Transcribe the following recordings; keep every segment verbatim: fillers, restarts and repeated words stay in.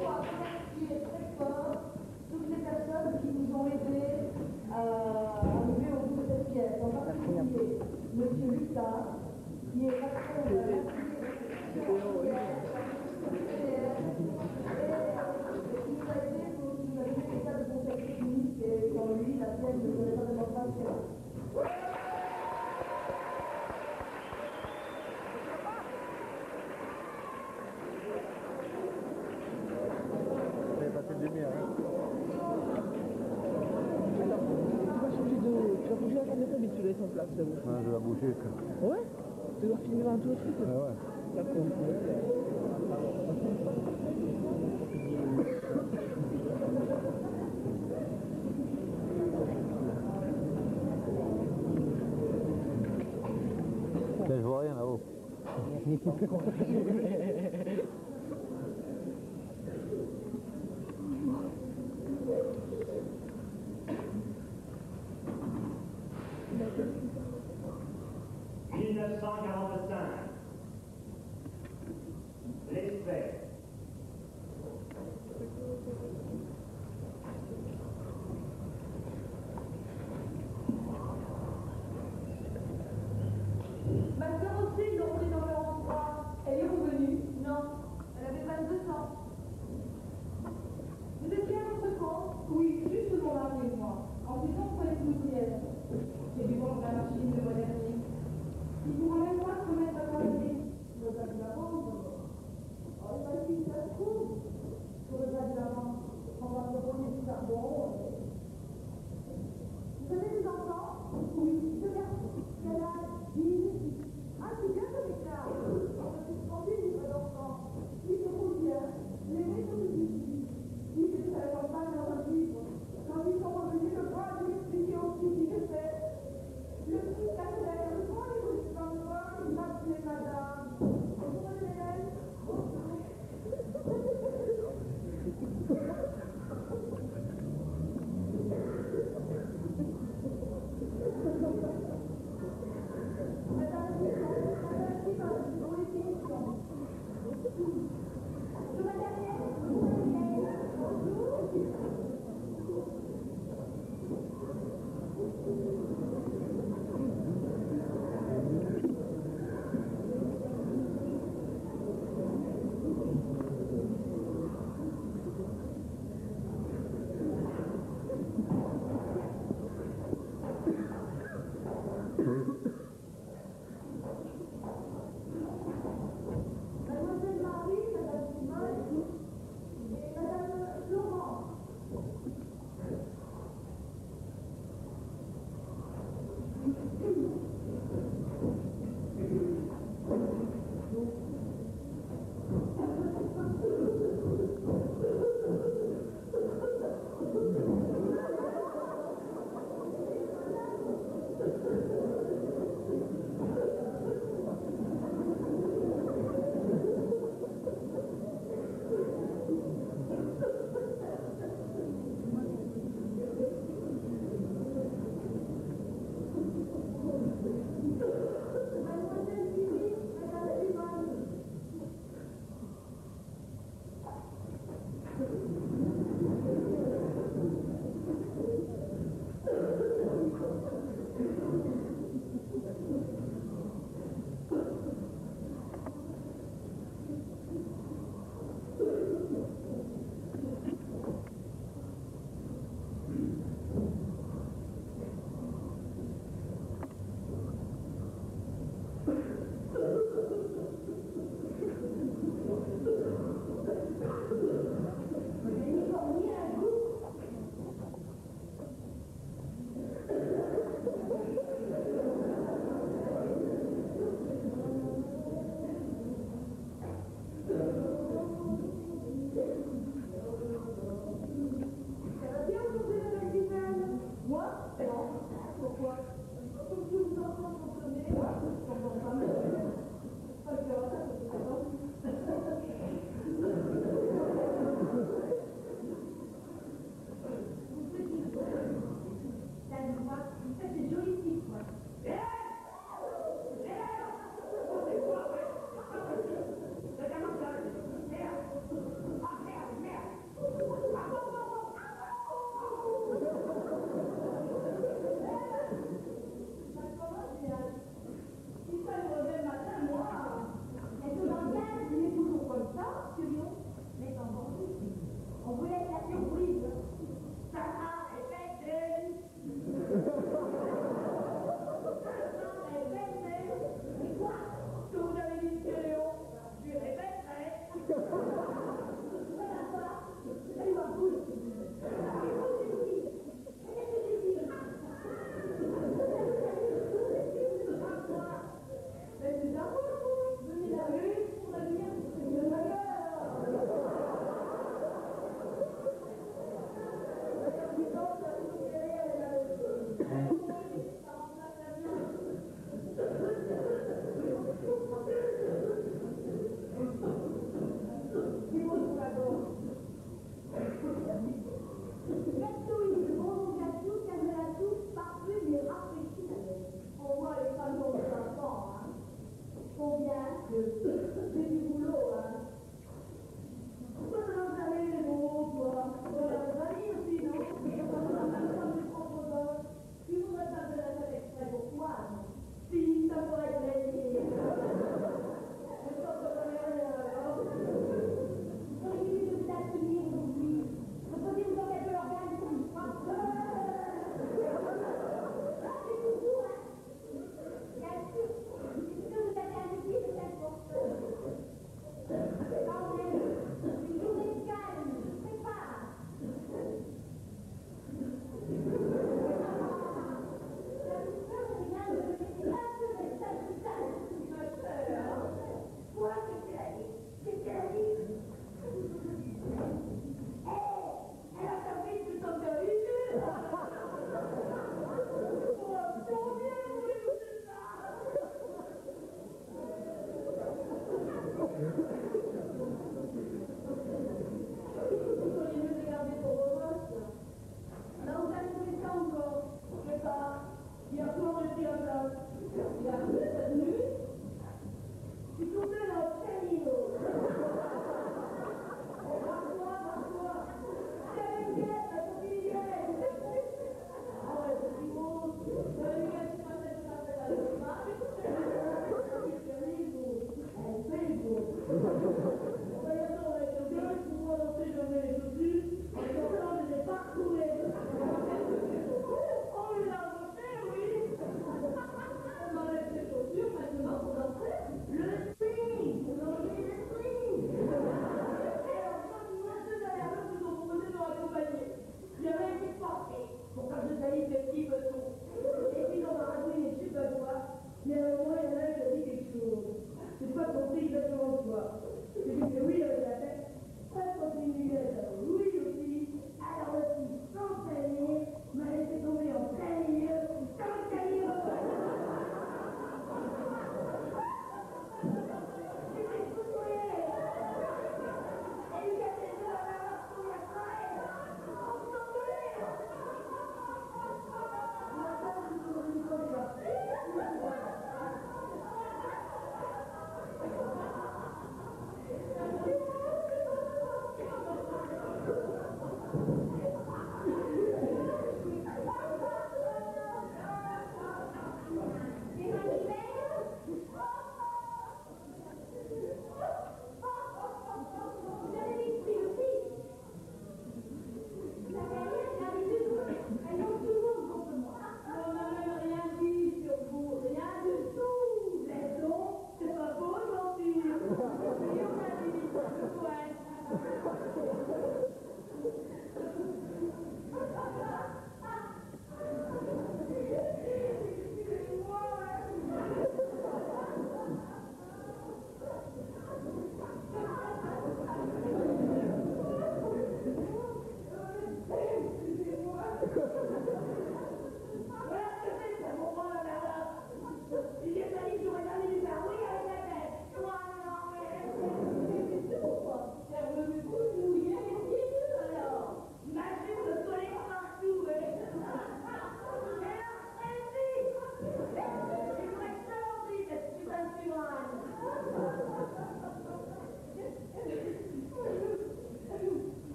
à remercier très fort toutes les personnes qui nous ont aidés à arriver au bout de cette pièce. En particulier, M. Lucas, qui est patron de la Son place, c'est bon. Ouais, je vais la bouger. Ouais. Tu dois finir un tout truc. Ouais, ouais. D'accord. Je vois rien là-haut. mille neuf cent quarante-cinq. L'espère. Ma soeur aussi, ils l'ont pris dans leur endroit. Elle est revenue? Non. Elle avait vingt-deux ans. Vous étiez à votre compte? Oui, juste mon mari et moi. En faisant pour les poussières. J'ai dû vendre la machine de modernisme. Il pourra même pas se mettre à travailler. Il aurait pas dû la vendre. Oh, il m'a dit que ça se trouve. Il aurait pas dû la vendre. On va se donner du charbon. Vous avez des enfants? Oui, deux garçons. Quel âge? dix. Ah, c'est bien comme écart. On a fait trente livres d'enfants. Ils se roulent bien. Les méthodes du ici. Ils ne savent pas dans un livre. Quand ils sont revenus, le bras lui expliquait aussi qui j'étais. Le petit Catherine, le grand livre du temps noir, il m'appelait madame. Bonjour Hélène. Bonjour. Madame, madame, qui va pour les questions. Je m'adresse. Bonjour. Mademoiselle Marie, Madame Simone et Madame Florence.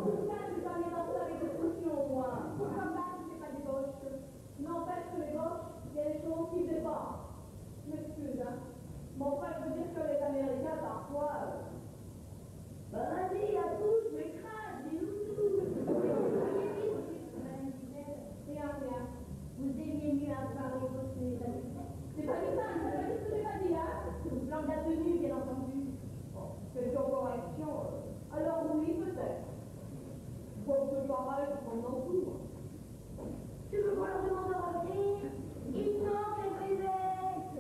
tout cas, je vais jamais danser avec des solutions, moi. Pour combattre, c'est pas des gauches. N'empêche que les gauches, il y a des choses qui dépassent. Je m'excuse, hein. Mon frère veut dire que les Américains, parfois... Euh... Ben vas-y, à tous, je m'écrase, dis-nous tout. Rien, rien. Vous aimiez mieux à parler d'autres que les Américains. C'est pas des femmes, c'est pas ce que j'ai pas dit, hein. Sur le plan de la tenue, bien entendu. Bon, quelques corrections. Alors oui, peut-être. Faut que pareil, pendant tout. Tu veux qu'on leur demande de revenir? Ils manquent les prévêques.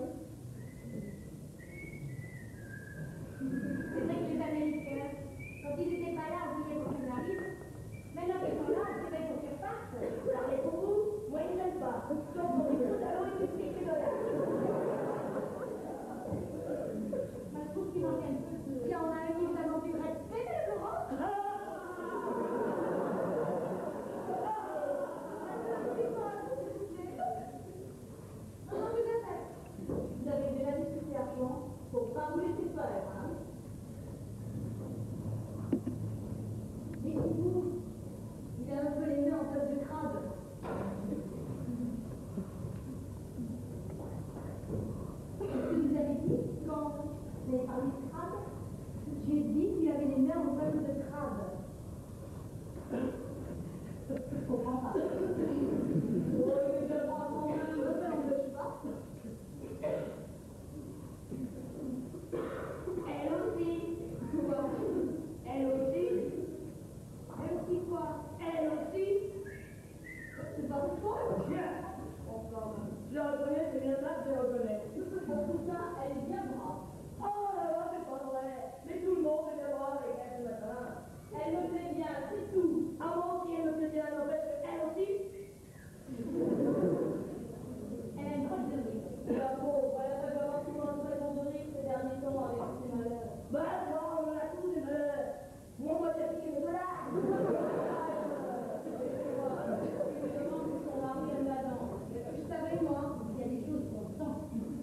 C'est vrai que les Américains, quand ils n'étaient pas là, on voulait pour qu'ils arrivent. Maintenant qu'ils sont là, c'est vrai pour qu'ils repartent. Parlez pour vous, moi ils ne m'aiment pas. Donc on est tous alors ils expliquent les dollars. Moi je trouve qu'il manque un peu de... Si on a un qui nous a manqué de respect, mais Laurent. Vous avez déjà discuté argent, faut pas vous laisser faire, hein. Mais vous, il a un peu les mains en face de crabe. Qu'est-ce que vous avez dit quand vous avez parlé de crabe? J'ai dit qu'il avait les mains en face de crabe. Je comprends pas. Oui, mais je crois qu'on a un peu l'empêche pas. Elle aussi. Quoi? Elle aussi. Elle aussi quoi? Elle aussi. C'est pas pour toi? Bien. Enfin, je la reconnais, c'est bien ça que je la reconnais. En tout cas, elle est bien brave. Oh là là, c'est pas vrai. Mais tout le monde est bien brave avec elle ce matin. Elle me plaît bien, c'est tout. À moi aussi, elle me plaît bien, n'empêche qu'elle aussi. Elle a une proche de rire. La pauvre, elle a fait vraiment souvent une très bonne de rire ces derniers temps avec ses malheurs. Bah non, on a tous des malheurs. Moi, moi, j'ai piqué mes dollars. Je demande que son mari aime la danse. Je savais, moi, il y a des choses qu'on sent.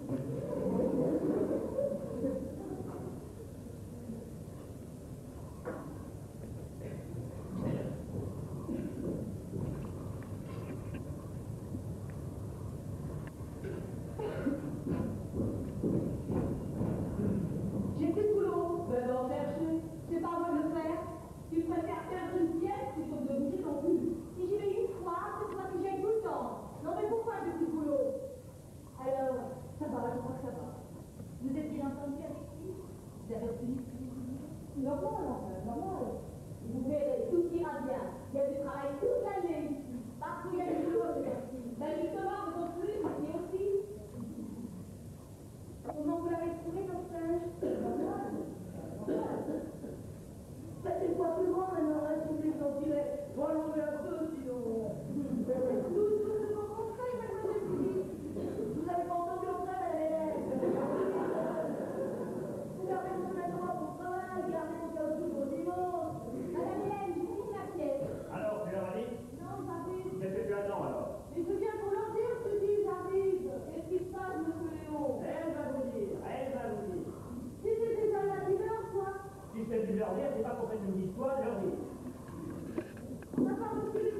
J'ai plus de boulot. Ben, va en chercher. C'est pas à moi de le faire. Tu préfères perdre une pièce plutôt que de bouger ton cul. Si j'y vais une fois, c'est pas que j'aille tout le temps. Non, mais pourquoi j'ai plus de boulot? Alors, ça va, je crois que ça va. Vous êtes bien entendu avec lui? Vous avez obtenu ce que vous vouliez? Normal, enfin, normal. Vous verrez, tout ira bien. Il y a du travail toute l'année ici. Partout, il y a du boulot, merci. Ben, justement, vous non plus, ici aussi. Comment vous l'avez trouvé, votre stage? Normal. Ben, c'est pas plus grand maintenant, hein, si vous les sentirez. Bon, allongez un peu, sinon. Tout, tout ce qu'on conseille, mademoiselle Philippe. Vous avez pas entendu en train, elle est là. Vous gardez mon maintenant pour travail, gardez mon cas aussi pour dimanche. Madame Hélène, j'ai fini la pièce. Alors, tu leur as dit? Non, j'arrive. Qu'est-ce que tu attends alors? Mais je viens pour leur dire ce que j'arrive. Qu'est-ce qui se passe, monsieur Léon? Elle va vous dire, elle va vous dire. Si c'est déjà la d'heure, quoi. Si c'est du leur dire, c'est pas pour faire une histoire, leur dire. On n'a pas reçu le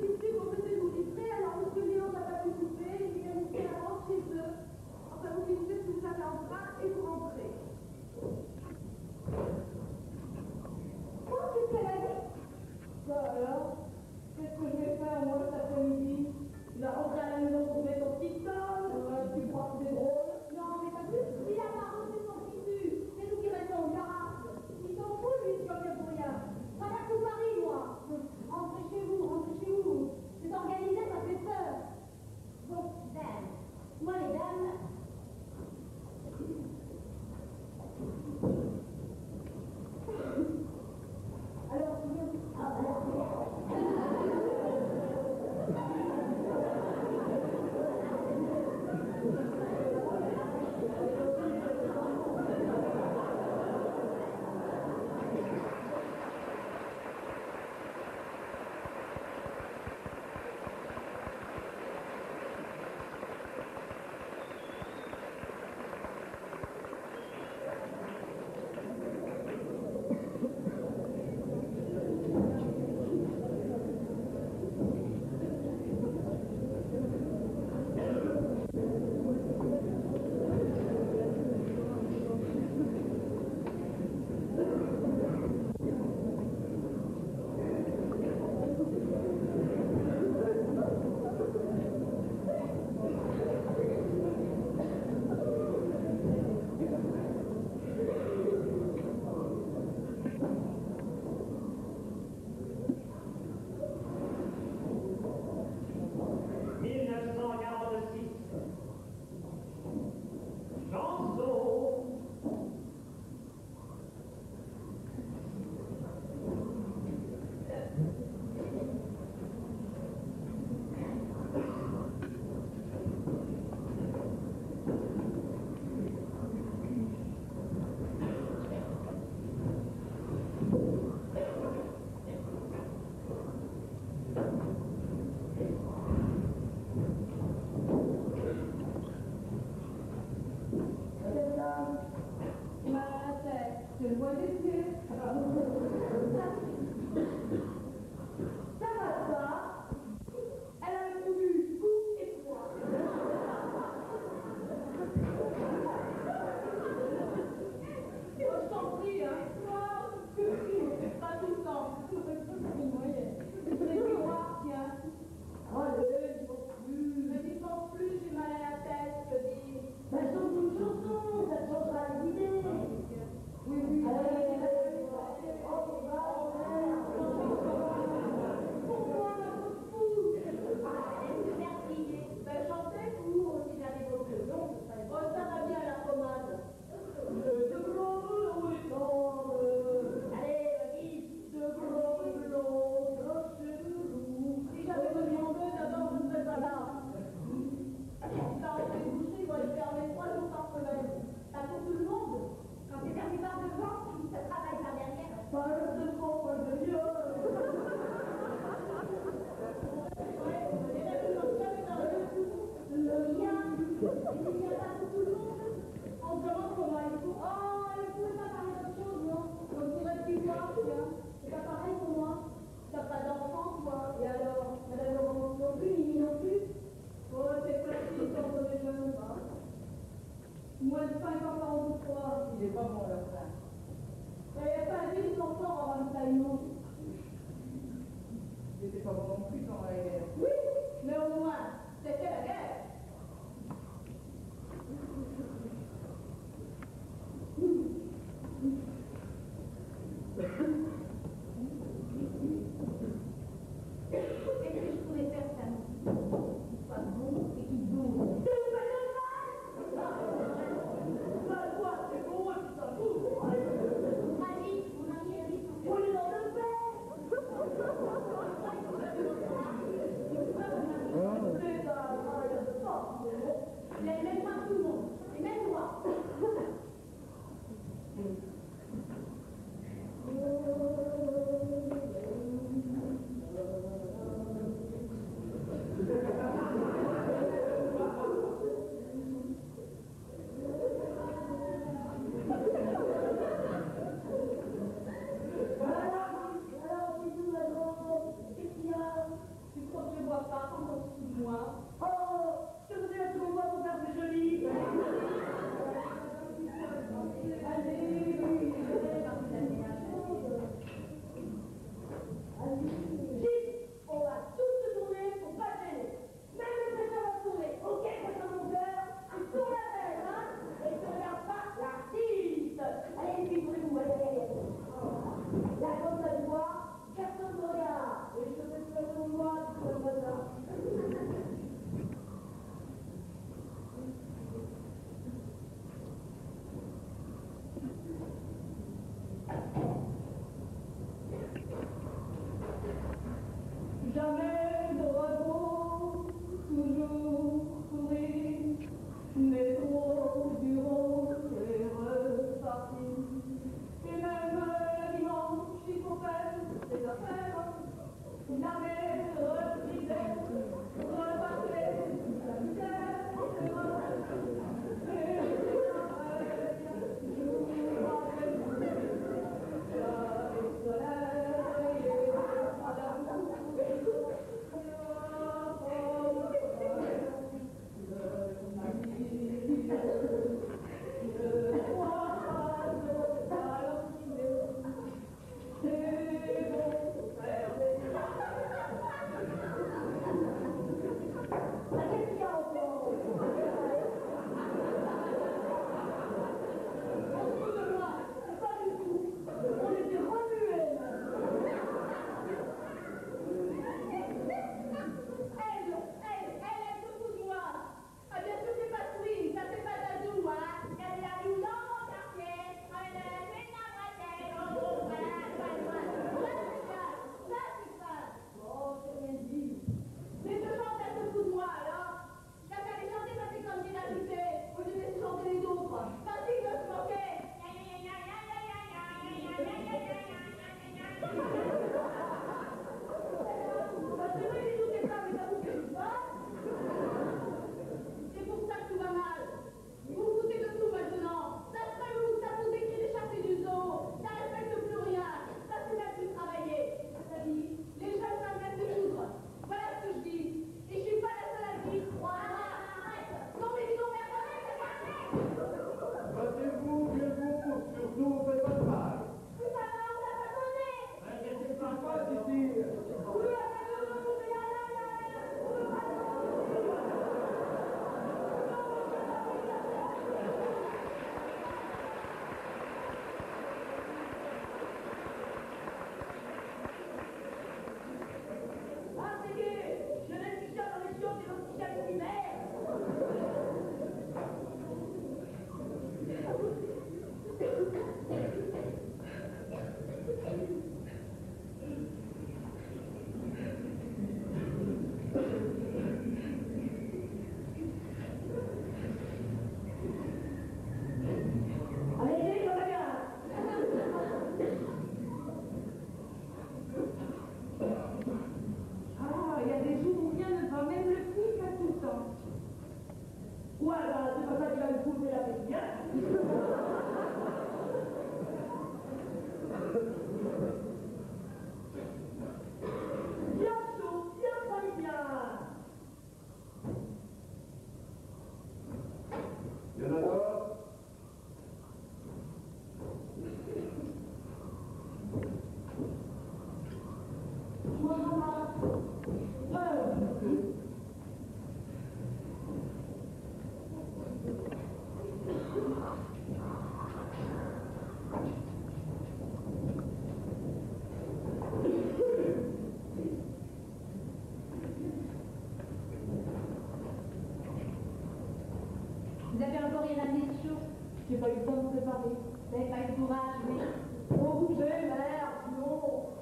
Vous avez encore rien amené de chaud? J'ai pas eu le temps de préparer. Vous n'avez pas eu le courage, mais... Oh, bougez, merde, non.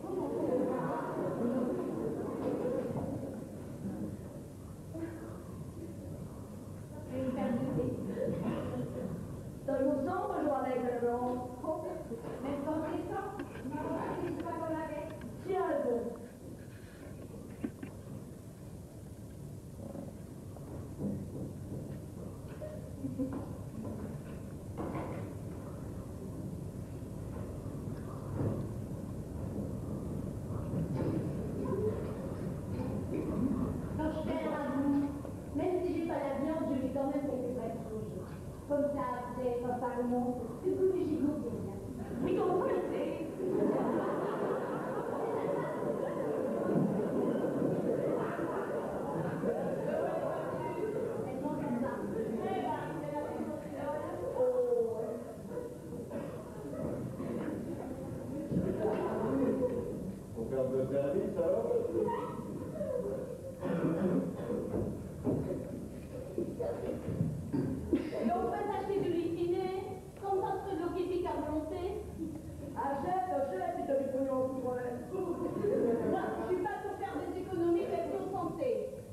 Je vais me faire goûter. Dans le sang, moi, je vois avec le blanc. Même quand c'est temps, non, c'est pas qu'on avait. Tiens, bon. Quand je fais un ragoût, même si j'ai pas la viande, je mets quand même quelques graines rouges. Comme ça, après, quand ça remonte, c'est tout les gigots qui bien. Mais comment ça c'est? Pour faire de service, alors? Et on peut acheter du liquiné, comme ça se fait de l'eau qui pique à volonté. Achète, achète, si t'as du pognon pour elle. Non, je suis pas pour faire des économies, mais pour santé.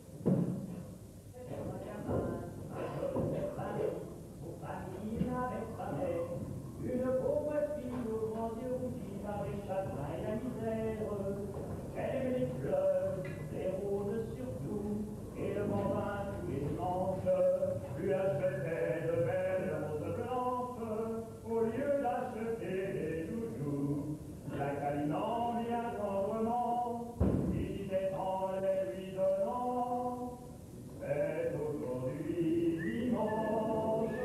Une pauvre fille aux grands yeux rougis par les chagrins et la misère. Elle aime les fleurs, les roses surtout, et le bambin tous les dimanches. Lui achetait de belles roses blanches, au lieu d'acheter des joujoux. La câlinant bien tendrement, il disait en les lui donnant, c'est aujourd'hui dimanche.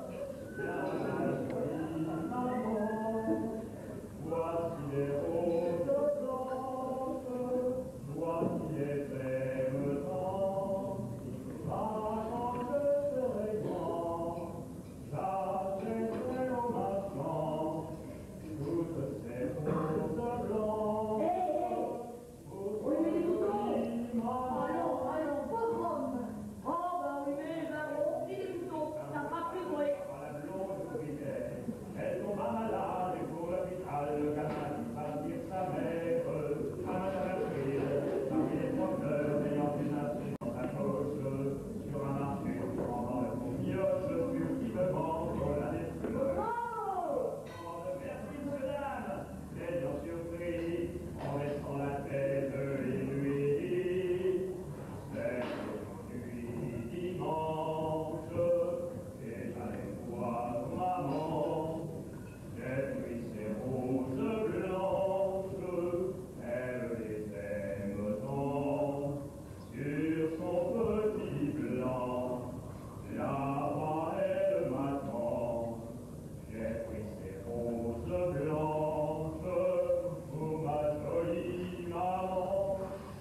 Voici les roses blanches, voici les fèves tendres. Ah, quand je serai grand, j'achèterai au marchand toutes ces roses blanches. Hé, hé, oui, mais les boutons. Allons, allons, pauvre homme. Oh, ben oui, mais les barons, et les boutons, ça fera plus bruit. La blonde brillait, elle tomba malade et pour l'hôpital, le gamin dit partir sa mère. À madame April, parmi les promeneurs, ayant une insulte dans sa poche, sur un marché, pendant le mioche, furtivement, voilà des fleurs. Oh! Oh, merci, madame, les gens surpris, en laissant la tête et lui, c'est aujourd'hui dimanche, et j'allais voir maman. J'ai pris ces roses blanches, elle les aime tant, sur son petit blanc, là-bas elle m'attend. J'ai pris ces roses blanches pour ma jolie maman.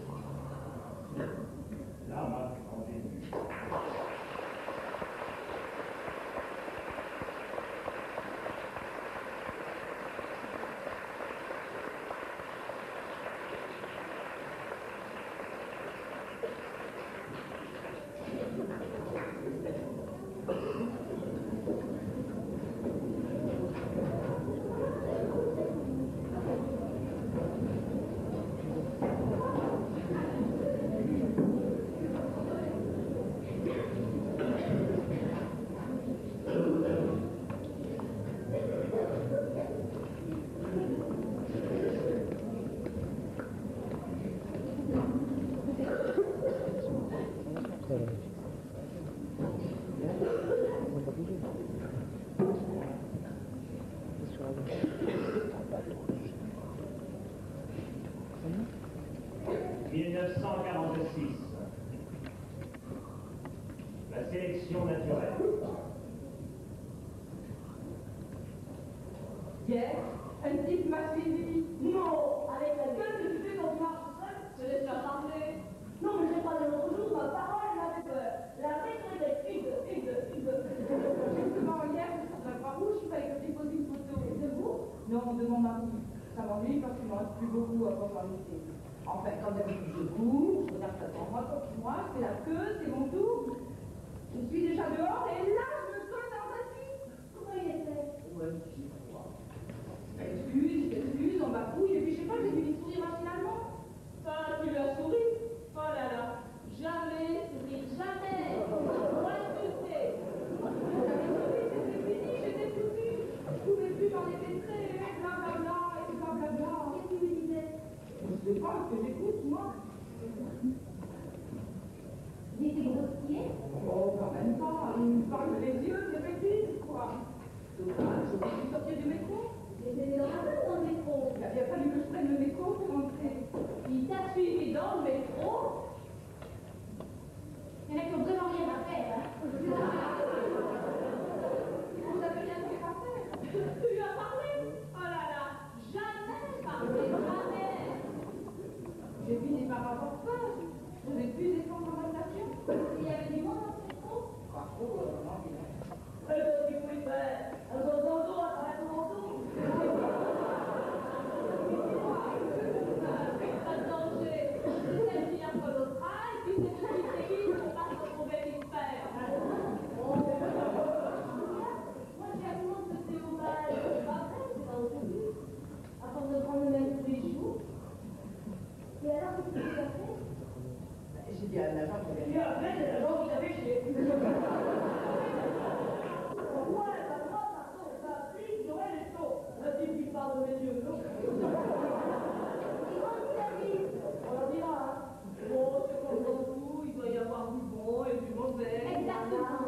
La marchandise. mille neuf cent quarante-six. La sélection naturelle. Hier, un type m'a suivi. Non, avec la gueule que tu fais quand tu marches seul, ce plus beaucoup à conformité. Enfin, comme d'habitude, je cours, je regarde ça devant moi, pour moi, je fais la queue, c'est mon tour. Je suis déjà dehors et là, je me colle dans un fil. Comment il était? Ouais, je sais pas. Excuse, excuse, on bafouille, et puis je sais pas, j'ai dû lui sourire machinalement. Ça, tu lui as souri? Oh là là, jamais sourire, jamais. Moi, je sais. J'avais souri, c'était fini, j'étais foutue. Je pouvais plus m'en dépêtrer, blablabla, et blablabla. Qu'est-ce qu'il lui disait? Je sais pas, ce que j'écoute, moi. Il était grossier? Oh, quand même pas. Il me parle les yeux, c'est petit, quoi. Total, je suis sortie du métro. Il était dans la rue ou dans le métro? Il a bien fallu que je prenne le métro pour rentrer. Il t'a suivi dans le métro? Il y en a qui ont vraiment rien à faire, hein? Vous avez rien fait à faire. Tu lui as parlé? Oh là là, jamais parlé, jamais. J'ai fini par avoir peur. Je n'ai pu descendre dans ma station. Il y avait du monde dans le métro? Pas trop, euh, non, mais... Qu'est-ce qu'il pouvait faire? Un dos dans le dos, à travers ton manteau? Pas de danger. C'est le meilleur que l'autre a, et puis c'est une petite église pour pas se retrouver vite faire. Moi, j'ai à tout le monde que c'est hommage. C'est pas vrai, c'est pas aujourd'hui. À force de prendre le même tous les jours. Et alors, qu'est-ce que tu as fait? J'ai dit à l'agent que Tu as fait des agents qui t'avaient chié. Ouais, ça va, pardon, ça flic, Noël est chaud. Le type qui parle de mes yeux, non? On leur dira, hein. Bon, c'est comme dans tout, il doit y avoir du bon et du mauvais. Exactement.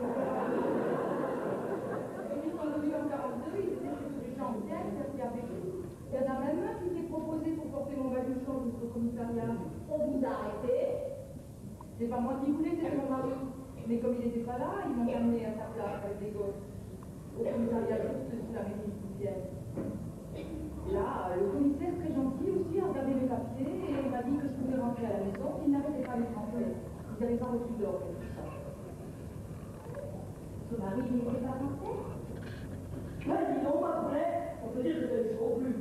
Ils sont venus en quarante-deux, ils étaient plutôt des gens bien servis avec eux. Il y en a même un qui s'est proposé pour porter mon baluchon jusqu'au commissariat. On vous a arrêté. C'est pas moi qui voulais, c'était mon mari. Mais comme il n'était pas là, ils m'ont amené à sa place avec des gosses. Au commissariat juste sous la mairie poussière. Là, le commissaire très gentil aussi a regardé mes papiers et il m'a dit que je pouvais rentrer à la maison, qu'il n'arrêtait pas les Français. Ils n'avaient pas reçu d'ordre et tout ça. Son mari n'était pas français? Ouais, dis donc, après, on peut dire que c'est trop plus.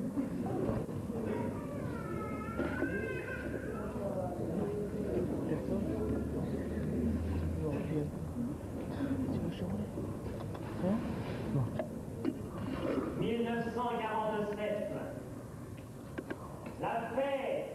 mille neuf cent quarante-sept. La fête.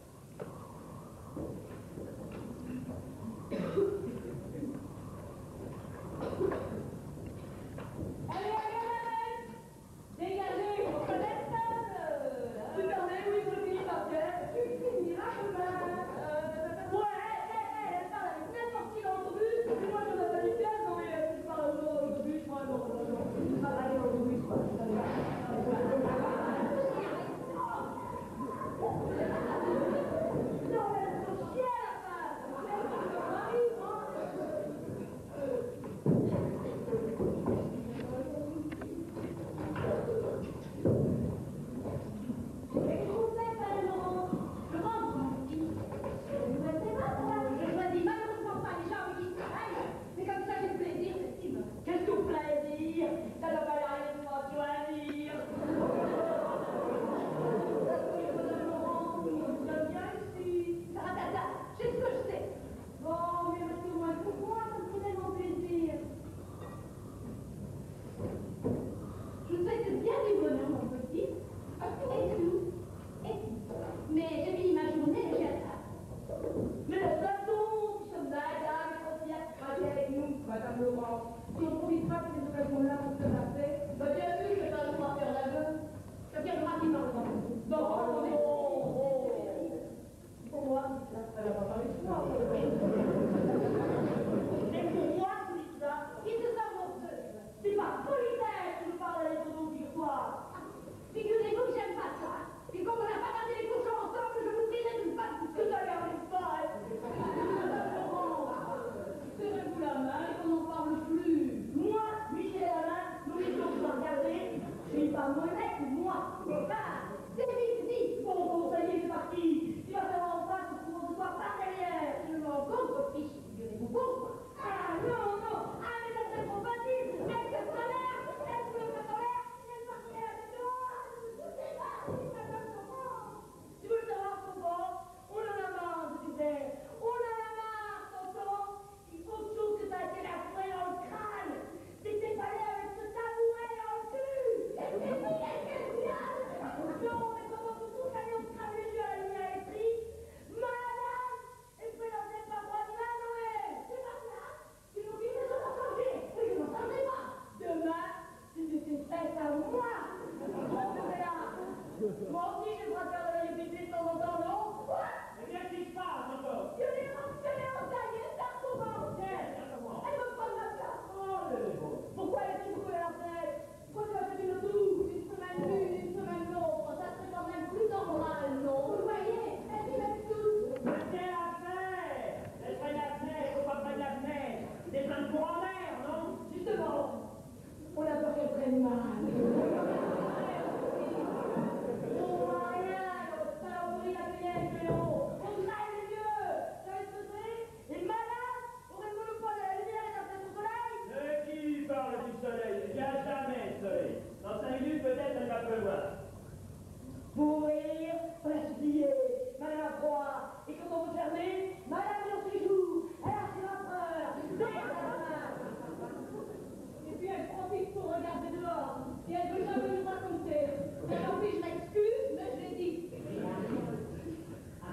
Allez, allez, allez! Dégagez, on connaît ça! Tu permets, oui, je finis ma pièce.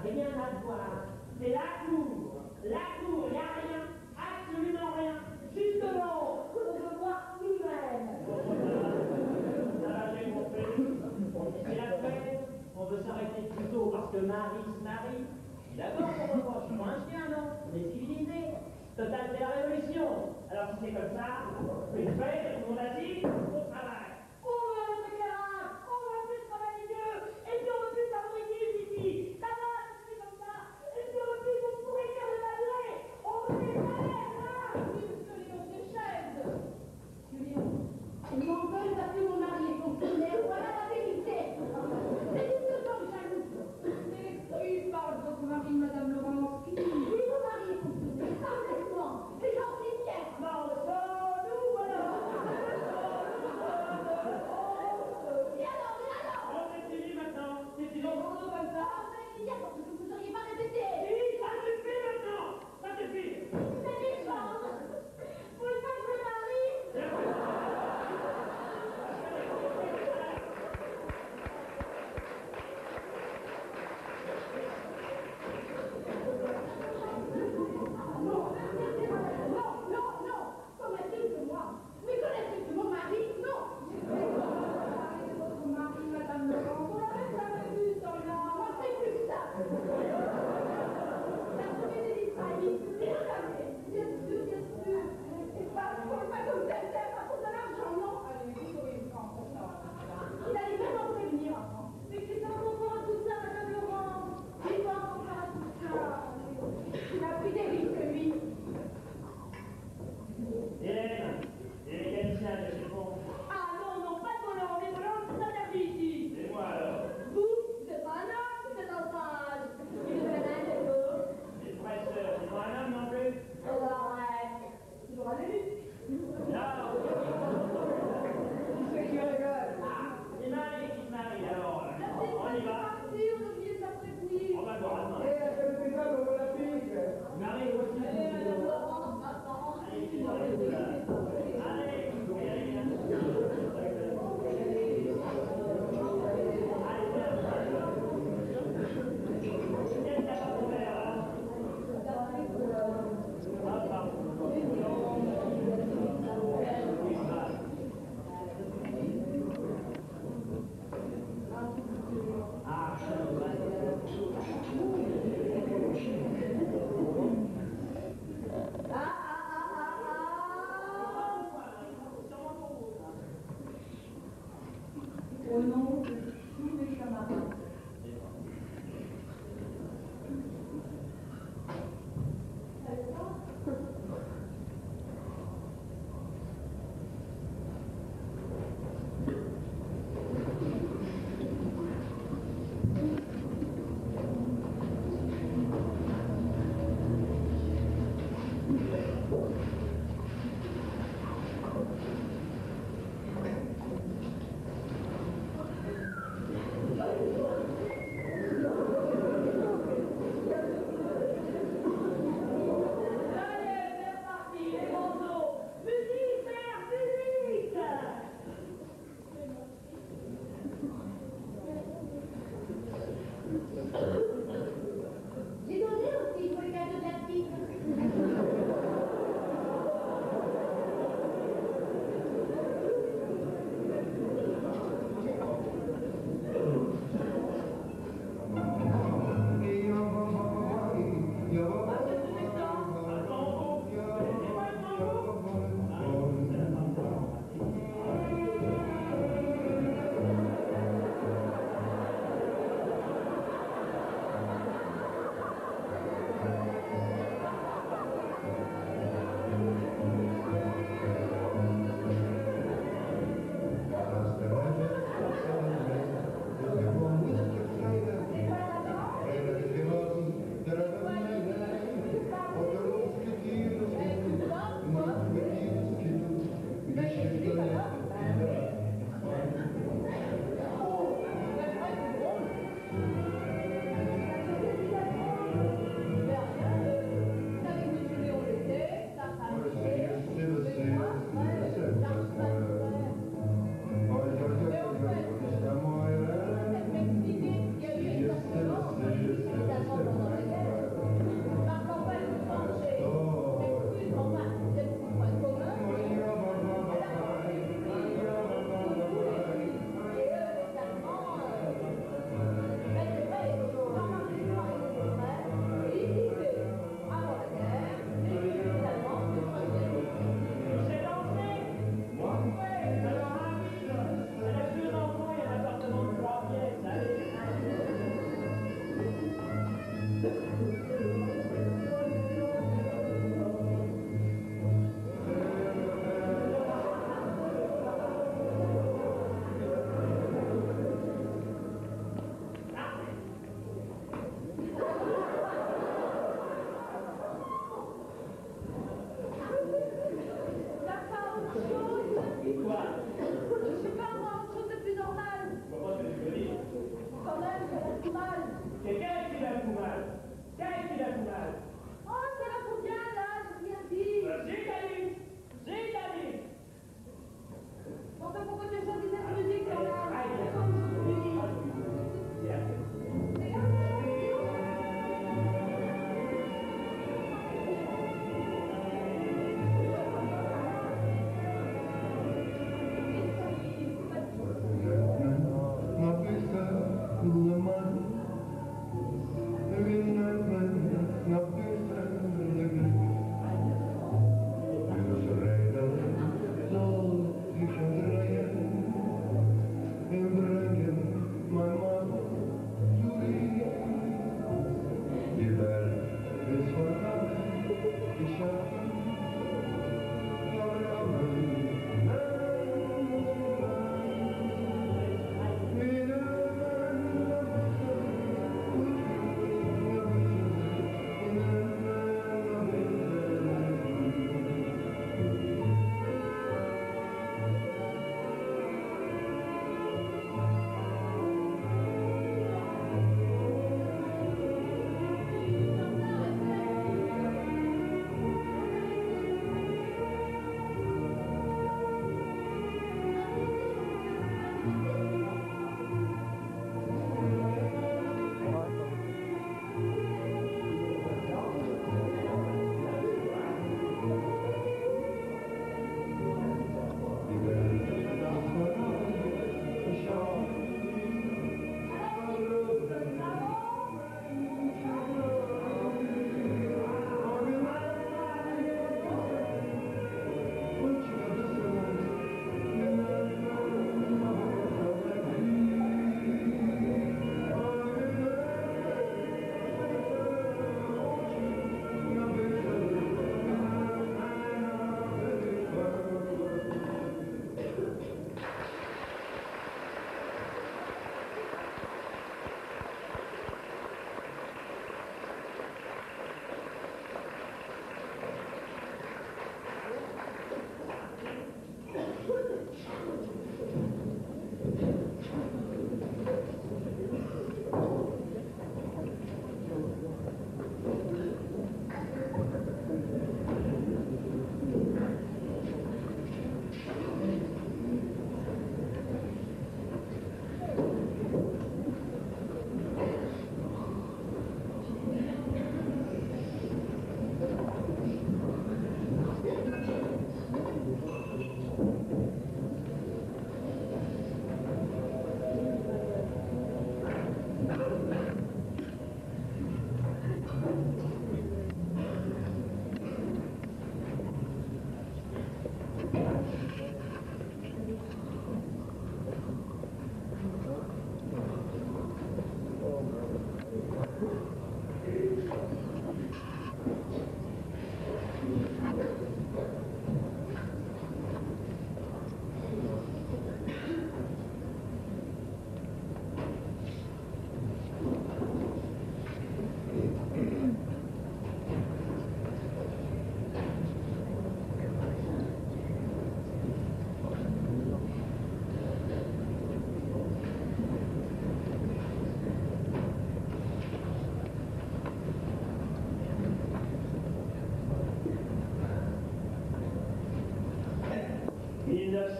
rien à voir. C'est la cour. La cour, il n'y a rien, absolument rien. Justement, on veut voir nous-mêmes. Ça va, j'ai compris. C'est la fête. On veut s'arrêter plus tôt parce que Marie se marie. D'abord, on reproche pas un chien, non? On est civilisé. Total, c'est la révolution. Alors, si c'est comme ça, une fête, on a dit, au travail. On veut un autre éclairage, on veut plus travailler mieux, et puis on veut plus favoriser ici. Ça va, c'est comme ça. Et puis on veut plus vous pourrir le malgré. On veut des salaires, là. Oui, monsieur Léon, des chaises. Monsieur Léon, ils m'en veulent parce que mon mari est fonctionnaire. Voilà la vérité. C'est une seconde jalouse. L'excuse parle de votre mari, madame Laurence. Oui, mon mari est fonctionnaire, parfaitement. Et j'en suis fière. Non, ça, nous, voilà. Et alors, et alors? Alors, c'est fini maintenant. C'est fini. On comme ça. Vous allez dire parce que vous ne seriez pas répété. Si, ça suffit maintenant. Ça suffit. C'est méchant. Vous voulez pas que je me marie? Non, non, non. Comment est-il que moi? Oui, connaissez que mon mari? Non. Votre mari, madame Laurent, on l'avait jamais vu dans la... Moi, c'est plus ça. La première des Israélites, bien jamais. Bien sûr, bien sûr. Et pas, pas comme tel, tel, pas pour de l'argent, non. Allez, vous saurez une fois, pour ça. Il allait même en prévenir avant. Mais qu'est-ce qu'on va à tout ça, madame Laurent? Il va encore à tout ça. Il a pris des risques, lui. Hélène, les mécaniciens de chez Fond. Ah non, non, pas de volant, les volants, c'est interdit ici. Et moi alors? Vous, vous êtes pas un homme, vous êtes un sage. Il est malin, les deux. Les presseurs, c'est pas un homme non plus? Alors, ouais, toujours un élu. Là, C'est qui rigole? c'est Marie qui se marie alors. On y va. Parti, on oublie de la prévenir. On va voir maintenant. Marie aussi. Allez, madame Laurent, attends. Allez, c'est dans les couleurs. Allez, faut y aller, hein. Allez, viens. Qu'est-ce qu'il y a pas pour faire, là? Hop, hop. Ah, Ah, ah, ah, ah, ah. Au nom de tous mes camarades.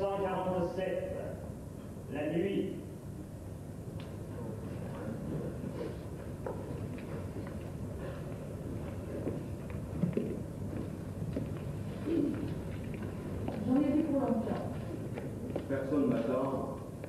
cent quarante-sept, la nuit. J'en ai vu pour longtemps. Personne m'attend.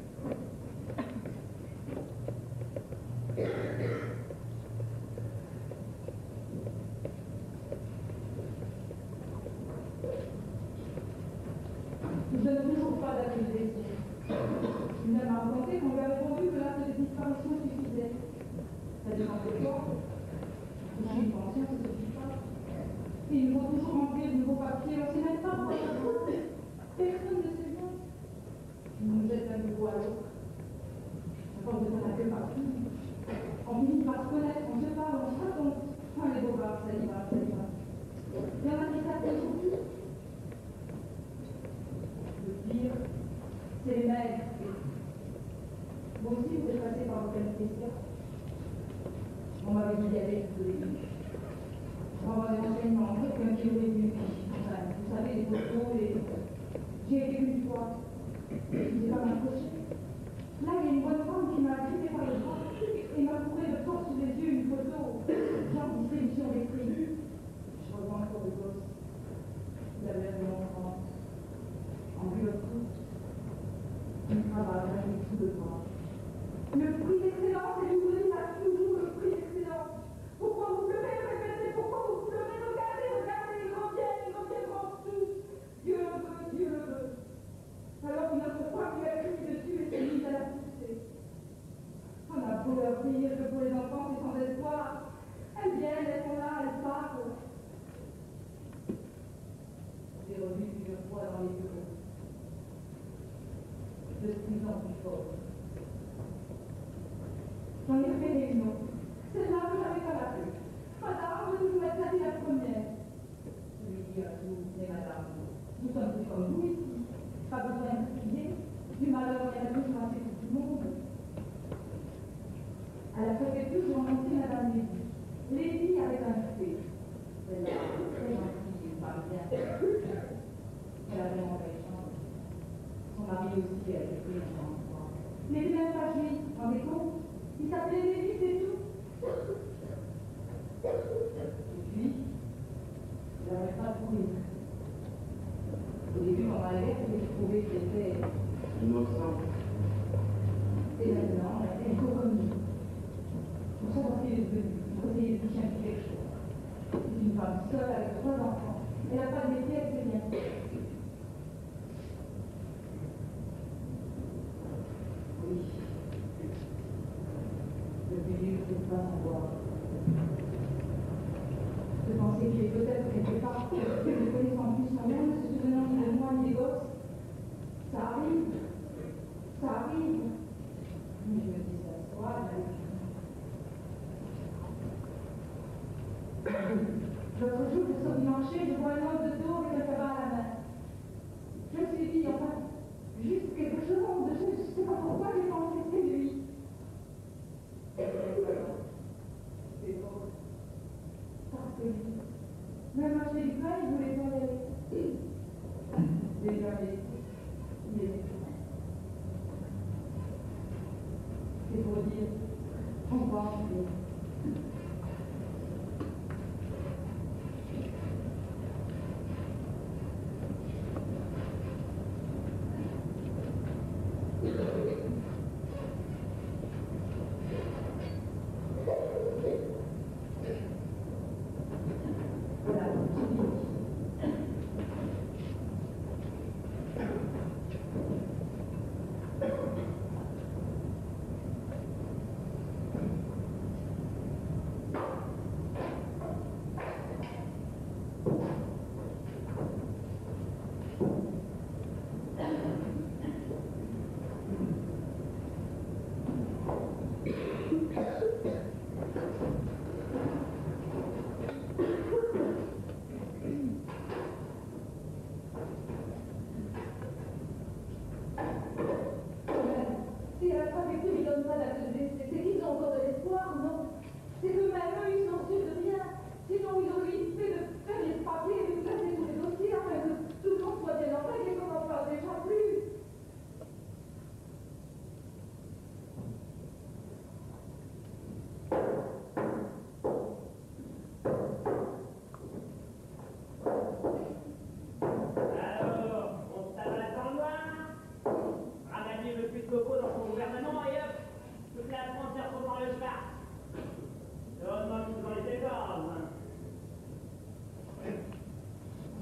Je ne donne toujours pas d'accusation. Il m'a raconté qu'on lui avait répondu que l'acte de disparition suffisait. Ça dépend de quoi. J'ai une pension, ça ne suffit pas. Et il faut toujours remplir de nouveaux papiers. On ne sait même pas quoi. Personne ne sait bien. Il nous jette un nouveau à l'autre. À force de faire la queue partout. On finit par se connaître, on se parle, on se raconte. Ah, les bobards, ça y va, ça y va. Il y en a qui s'appellent aujourd'hui. Le pire, c'est les maîtres. Vous aussi, vous êtes passé par vos qualifications. On m'avait dit d'y aller tout au début. Pour avoir des renseignements, quelqu'un qui aurait vu. Enfin, vous savez, les photos, les... J'ai été une fois. Je n'ai pas m'approché. Là, il y a une bonne femme qui m'a grippé par le bras et m'a coupé de force sous les yeux une photo. Genre distribution des prix. Je revois encore le gosse. Il avait l'air de mon enfant. En vue le coup, il travaille, il a tout le bras. Le prix d'excellence, et l'ouvrier a toujours le prix d'excellence. Pourquoi vous pleurez, répétez, pourquoi vous pleurez? Regardez, regardez, ils reviennent, ils reviendront tous. Dieu le veut, Dieu le veut. Alors que notre foi lui a crié dessus et s'est mise à la pousser. On a beau leur dire que pour les enfants c'est sans espoir. Elles viennent, elles sont là, elles parlent. J'ai revu plusieurs fois dans les bureaux. De plus en plus fort. J'en ai fait des noms. Celle-là, je n'avais pas la vue. Madame, je vous mettre la vie la première. Je lui dis à tous, mais madame, nous sommes tous comme vous ici. Pas besoin de crier. Du malheur, il y en a toujours assez pour tout le monde. À la préfecture, j'ai rencontré madame Lévy. Lévy avec un fée. Celle-là, très gentille, une femme bien. Elle a vraiment fait chance. Son mari aussi a été pris en enfant. Lévy n'a pas juif, vous vous rendez compte? Il s'appelait Lévy, c'est tout. Et puis, il n'avait pas de bruit. Au début, on m'a l'air que je trouvais que c'était Innocent. Et maintenant, elle est reconnue. Pour savoir ce qu'elle est devenue, pour essayer de toucher un petit quelque chose. C'est une femme seule avec trois enfants. Elle n'a pas de métier, elle ne sait rien faire. Oui. Depuis, je ne peux pas savoir. Je pensais qu'il est peut-être quelque part, que ne connaissant plus son nom, ne se souvenant ni de moi ni des gosses. Ça arrive. Ça arrive. Mais je me dis ça ce soir, l'autre jour, je sors du marché, je vois un homme de dos avec un tabac à la main. Je me suis dit, enfin, juste quelque chose, je ne sais pas pourquoi j'ai pensé que c'était lui. C'est drôle. Parce que lui, même acheter du pain, il voulait pas y aller. Déjà, il est c'est pour dire, on va en finir. Voilà,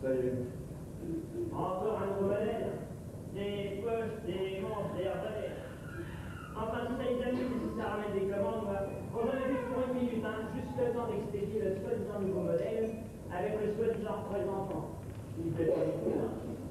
Ça y est. Encore un nouveau modèle. Des poches, des manches, des arbalètes. Enfin, si ça les amuse nécessaire à mettre des commandes, moi, bon, j'en ai vu pour une minute, hein, juste le temps d'expédier le soi-disant nouveau modèle avec le soi-disant représentant. Il ne fait pas du tout, hein.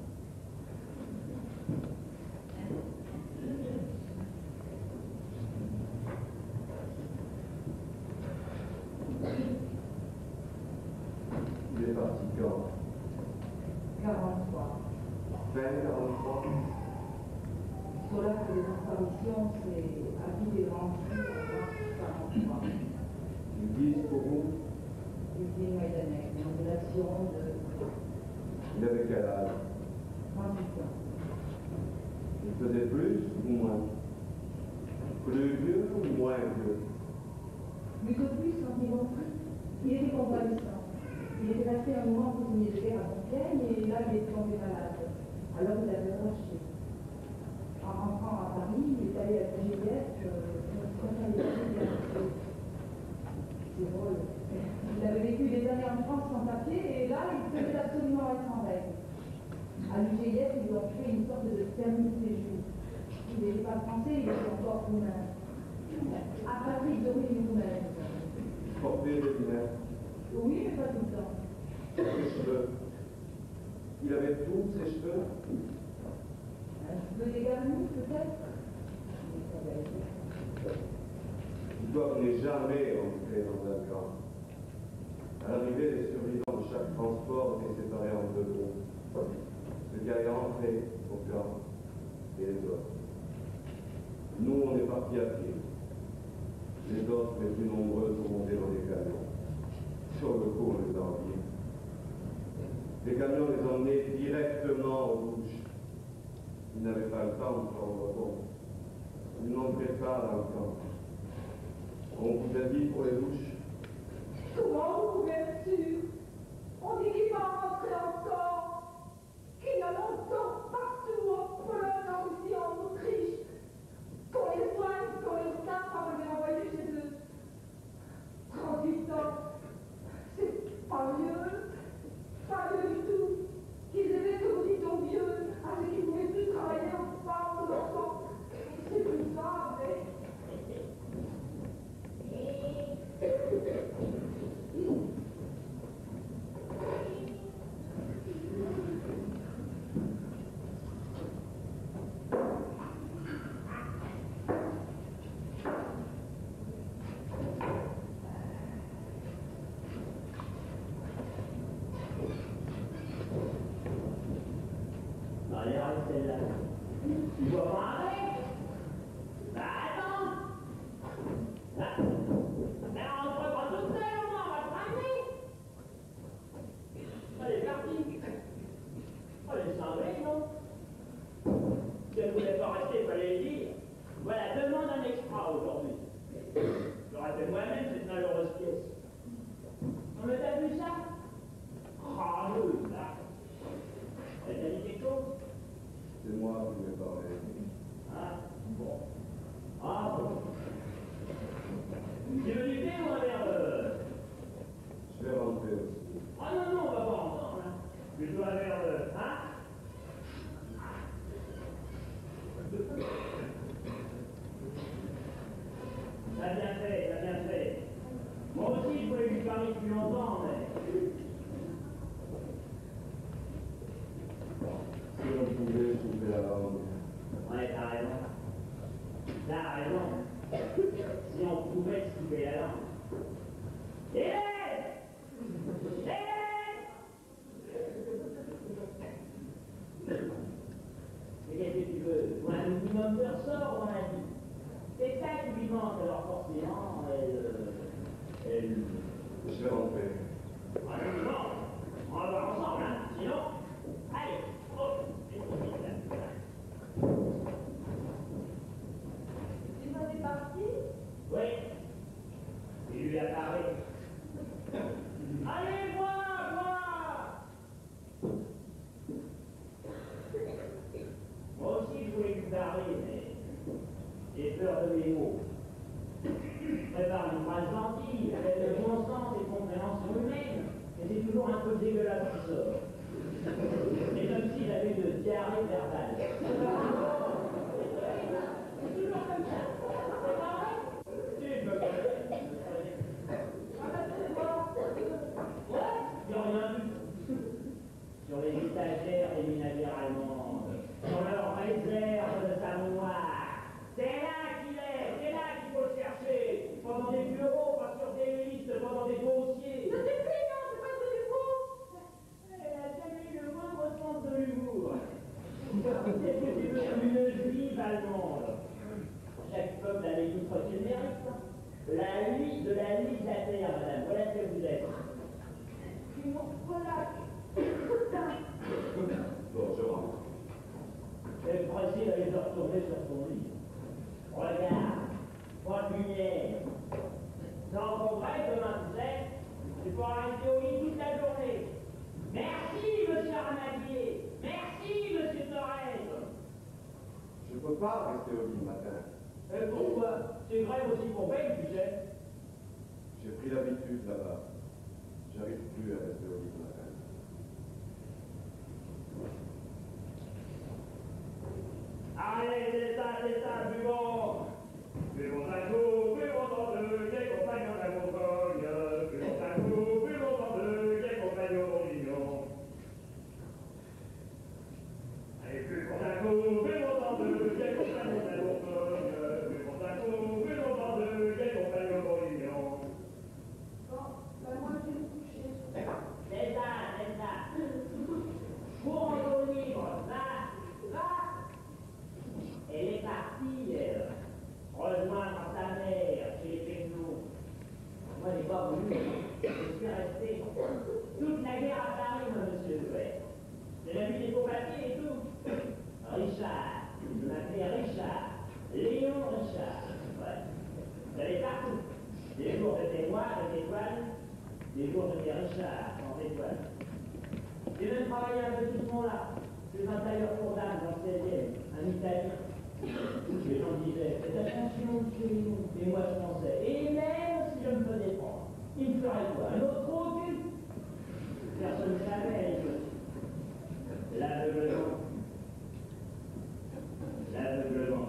Il est parti quand? quarante-trois. Fin quarante-trois. Sur là que les apparitions, c'est à vie des grands quarante-trois. Ils disent pour vous, Il dit Maïdanek, une ambulation de il avait quel âge? trente-huit ans. Il faisait plus ou moins? Plus vieux ou moins vieux? Plutôt plus quand ils l'ont pris. Il était convalescent. Il était resté un moment prisonnier de guerre à Compiègne et là il est tombé malade. Alors il avait rushé. En rentrant à Paris, il est allé à Juliette, c'est drôle. Il avait vécu des années en France sans papier et là il faisait absolument être en règle. À l'U G I F, ils lui ont fait une sorte de permis de séjour. Il n'était pas français, il était encore roumain. À Paris, d'origine roumaine. Porter des lunettes. Oui, mais pas tout le temps. Les cheveux. Il avait tous ses cheveux. Un cheveu dégarni, peut-être. Ils doivent ne jamais entrer dans un camp. À l'arrivée, les survivants de chaque transport étaient séparés en deux groupes. Ceux qui allaient entrer au camp et les autres. Nous, on est partis à pied. Les autres, les plus nombreux, sont montés dans les camions. Sur le coup, on les a enviés. Les camions les emmenaient directement aux douches. Ils n'avaient pas le temps de prendre compte. Ils n'entraient pas dans le camp. On vous a dit pour les douches. Comment vous pouvez être sûr? On dit qu'il va rentrer encore, qu'il y a longtemps partout en Pologne, en Russie, en Autriche, qu'on les soigne, qu'on les tape avant de les envoyer chez eux. trente-huit ans, c'est pas vieux, pas vieux du tout. Qu'ils étaient, comme vous dites, aux vieux, à ceux qui ne pouvaient plus travailler en femmes, aux enfants. C'est plus ça, mais... Allez, arrête celle-là. Tu vois pas avec? Bah attends. Là. Mais on ne pas tout seul, on va te ramener. Allez, parti. Allez, cendrer, non? Si elle ne voulait pas rester, il fallait le dire. Voilà, demande un extra aujourd'hui. J'aurais fait moi-même cette malheureuse pièce. On a t'as vu ça? Ah oui, là. Elle t'a dit quelque chose? C'est moi qui vais parler. Ah, bon. Ah, bon. Tu veux du thé ou un verre de... Je vais rentrer aussi. Ah non, non, on va pas ensemble, hein. Plutôt un verre de... Hein? T'as bien fait, t'as bien fait. Moi aussi, je voulais lui parler depuis longtemps, mais... Si on pouvait souffler la langue. Ouais, t'as raison. T'as raison. Si on pouvait se couper la langue. Hélène! Hélène! Mais qu'est-ce que tu veux? Pour un minimum de ressort dans la vie. C'est ça qui lui manque, alors forcément, elle... elle... Je vais rentrer. Ah non, non, on va voir ensemble, hein, sinon... Allez, oh, Tu m'en es parti? oui, il lui apparaît. Allez, voir, voir. Moi aussi, je voulais lui parler, mais j'ai peur de mes mots. Prépare une phrase gentille, avec le bon sens et compréhension humaine, mais c'est toujours un peu dégueulasse qui sort. parler verbal. C'est toujours comme ça. C'est pas vrai? Tu me connais. Ah bah c'est quoi? Ouais? Sur rien vu. Sur les étagères des ménagères allemandes, sur leurs réserves de savoir. C'est là qu'il est, c'est là qu'il faut le chercher. Pas dans des bureaux, pas sur des listes, pas dans des dossiers. Je suis payant, c'est pas que du coup. Elle a jamais eu le moindre sens de l'humour. Qu'est-ce que tu veux comme une juive allemande? Chaque peuple a les titres qu'il mérite. La nuit de la liste à terre, madame, voilà ce que vous êtes. Ils m'ont relâché. Putain. Bon, je rentre. C'est facile d'aller te retourner sur ton lit. Regarde, pas de lumière. Sans progrès, demain, tu sais, tu pourras rester au lit toute la journée. Merci, monsieur Ramadier. Merci, monsieur Torres. Je ne peux pas rester au lit le matin. Et pourquoi? C'est grève aussi pour paye, tu sais. J'ai pris l'habitude là-bas. J'arrive plus à rester au lit le matin. Allez, c'est ça, c'est ça, buvons. Buvons un coup, buvons en deux, les compagnons de la Bourgogne. Buvons un coup, buvons en deux, les compagnons d'Orignon. Allez, buvons un coup, buvons en deux, les compagnons de la Bourgogne. Buvons un coup, buvons en deux, les compagnons d'Orignon. Bon, bah moi je vais me coucher. C'est ça, c'est ça. Cours en eau libre, va, va. Elle est partie, elle. Rejoindre sa mère chez les Pénaux. Moi, je n'ai pas voulu. Je suis resté. Toute la guerre à Paris, moi, monsieur. Ouais. J'ai même vu des beaux papiers et tout. Richard. Je m'appelais Richard. Léon Richard. Ouais. J'allais partout. Des jours, j'étais moi avec étoiles. Des jours, j'étais Richard sans étoiles. J'ai même travaillé un peu tout ce monde-là. Je suis un tailleur pour dames dans le seizième, un Italien. Les gens disaient, faites attention, monsieur Léon. Et moi, je pensais, et même si je me faisais prendre, il me ferait quoi? Un autre trou au cul? Personne ne savait les choses. L'aveuglement. L'aveuglement.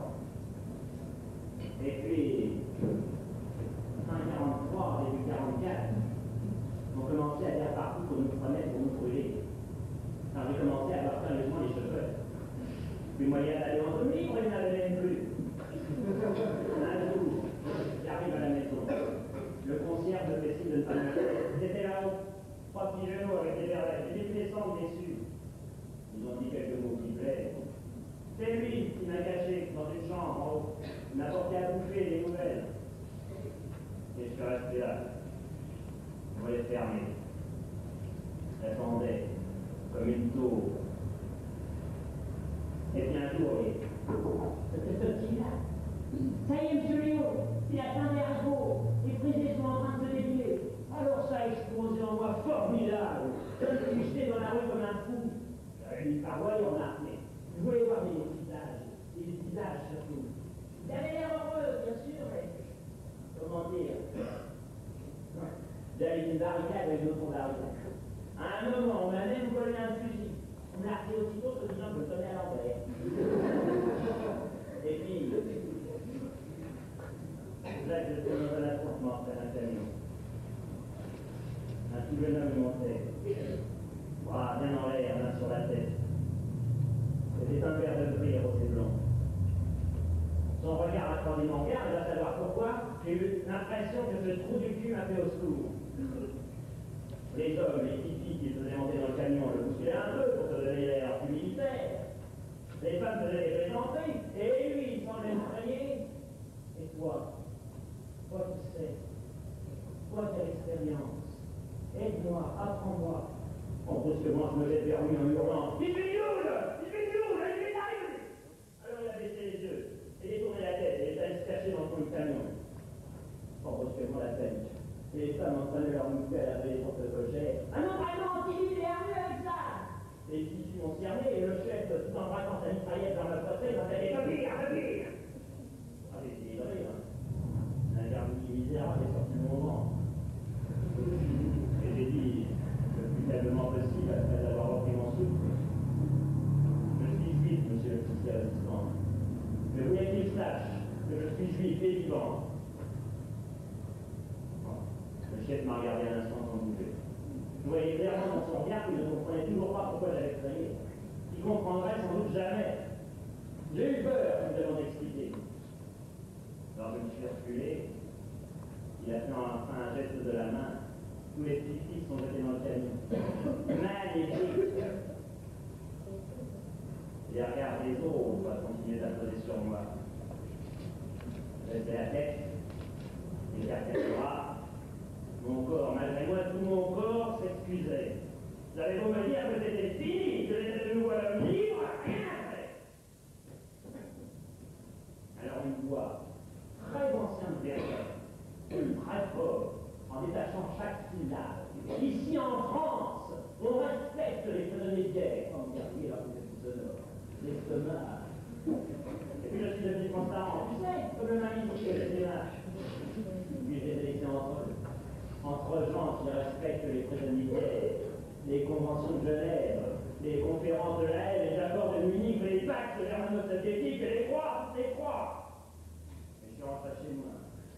Et puis, fin quarante-trois, début quarante-quatre, on commençait à dire partout qu'on nous prenait pour nous brûler. Quand j'ai commencé à avoir sérieusement les chauffeurs. Plus moyen d'aller en zone libre, il n'y en avait même plus. Un jour, j'arrive à la maison. Le concierge me fait signe de ne pas me faire. J'étais là-haut, trois petits genoux avec des verres, j'ai dû descendre déçus. Ils ont dit quelques mots qui plaisent. C'est lui qui m'a caché dans une chambre en haut. Il m'a porté à bouffer des nouvelles. Et je suis resté là. Je voulais fermer. J'attendais, comme une tour. Et puis un jour, et... ce petit-là, ça y est, monsieur Léon, il a plein d'ergots, les prisés sont en train de se défiler. Alors ça a explosé en voie formidable. Je me suis jeté dans la rue comme un fou. J'avais une parole en armée. Je voulais voir des visages, des visages surtout. Ils avaient l'air heureux, bien sûr, mais... comment dire? J'avais une barricade avec d'autres barricades. À un moment, on m'a même collé un fusil. On l'a retiré aussitôt, se disant que je le tenais à l'envers. Et puis, là, je suis dans un affrontement après un camion. Un tout jeune homme est monté. Bras bien en l'air, main sur la tête. C'était un verre de gris rosé blanc. Son regard a tendu mon regard, et va savoir pourquoi, j'ai eu l'impression que ce trou du cul m'a fait au secours. Les hommes, les hippies qui faisaient monter dans le camion le bousculaient un peu pour se donner l'air plus militaire. Les femmes faisaient des plaisanteries, et lui, il semblait me frayer. Et toi, toi qui sais, toi qui as l'expérience, aide-moi, apprends-moi. En brusquement, je me jette vers lui en hurlant « Il fait nul! Il fait nul! Il fait nul !» Alors il a baissé les yeux, et détourné la tête, et est allé se cacher dans le camion. En brusquement, la panique. Et les femmes en train de leur mousser à laver les porte-cochères. Un autre allemand qui est armé avec ça. Les tissus ont cerné et le chef, tout en braquant sa mitraillette dans la poitrine, m'a fait « Repire, repire !» Ah, j'ai essayé de rire. Un garde-qui misérable est sorti de mon ventre. Et j'ai dit le plus calmement possible après avoir repris mon souffle. ici à distance. Je voulais qu'il sache que je suis juif et vivant. Le chef m'a regardé un instant sans bouger. Je voyais clairement dans son regard qu'il ne comprenait toujours pas pourquoi j'avais crié. Il comprendrait sans doute jamais. J'ai eu peur de me demander d'expliquer. Alors je me suis reculé. Il a fait enfin un geste de la main. Tous les petits fils sont jetés dans le camion. Magnifique. Les regards des autres va continuer d'apposer sur moi. Je baissais la tête, écartais les bras. Mon corps, malgré moi, tout mon corps s'excusait. Vous avez beau me dire que c'était fini, que j'étais de nouveau à l'homme libre, rien fait. Alors une voix très ancienne derrière, très fort, en détachant chaque syllabe. Ici en France, on respecte les prisonniers de guerre, comme garder la position sonore, l'estomac. Et puis je suis devenu transparent, tu sais, comme le mari qui fait les démarches. Puis j'ai laissé entre eux. Entre gens qui respectent les prisonniers de guerre, les conventions de Genève, les conférences de la Haye, les accords de Munich, les pactes germano-soviétiques, et les croix, les croix. Et je suis rentré chez moi.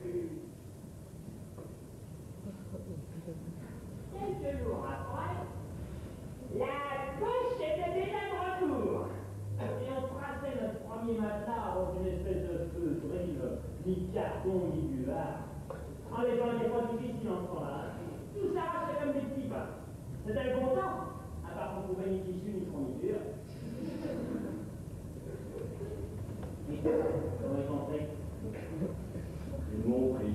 Quelques jours après, la poche était déjà de retour. Et on traçait notre premier matelas dans une espèce de feu brive, ni carton, ni buvard. En les gens n'étaient pas difficiles en ce temps-là. Tout s'arrachait comme des petits pains. C'était le bon temps, à part qu'on pouvait ni tissu ni fourniture. Et comment ils compris? Ils m'ont pris.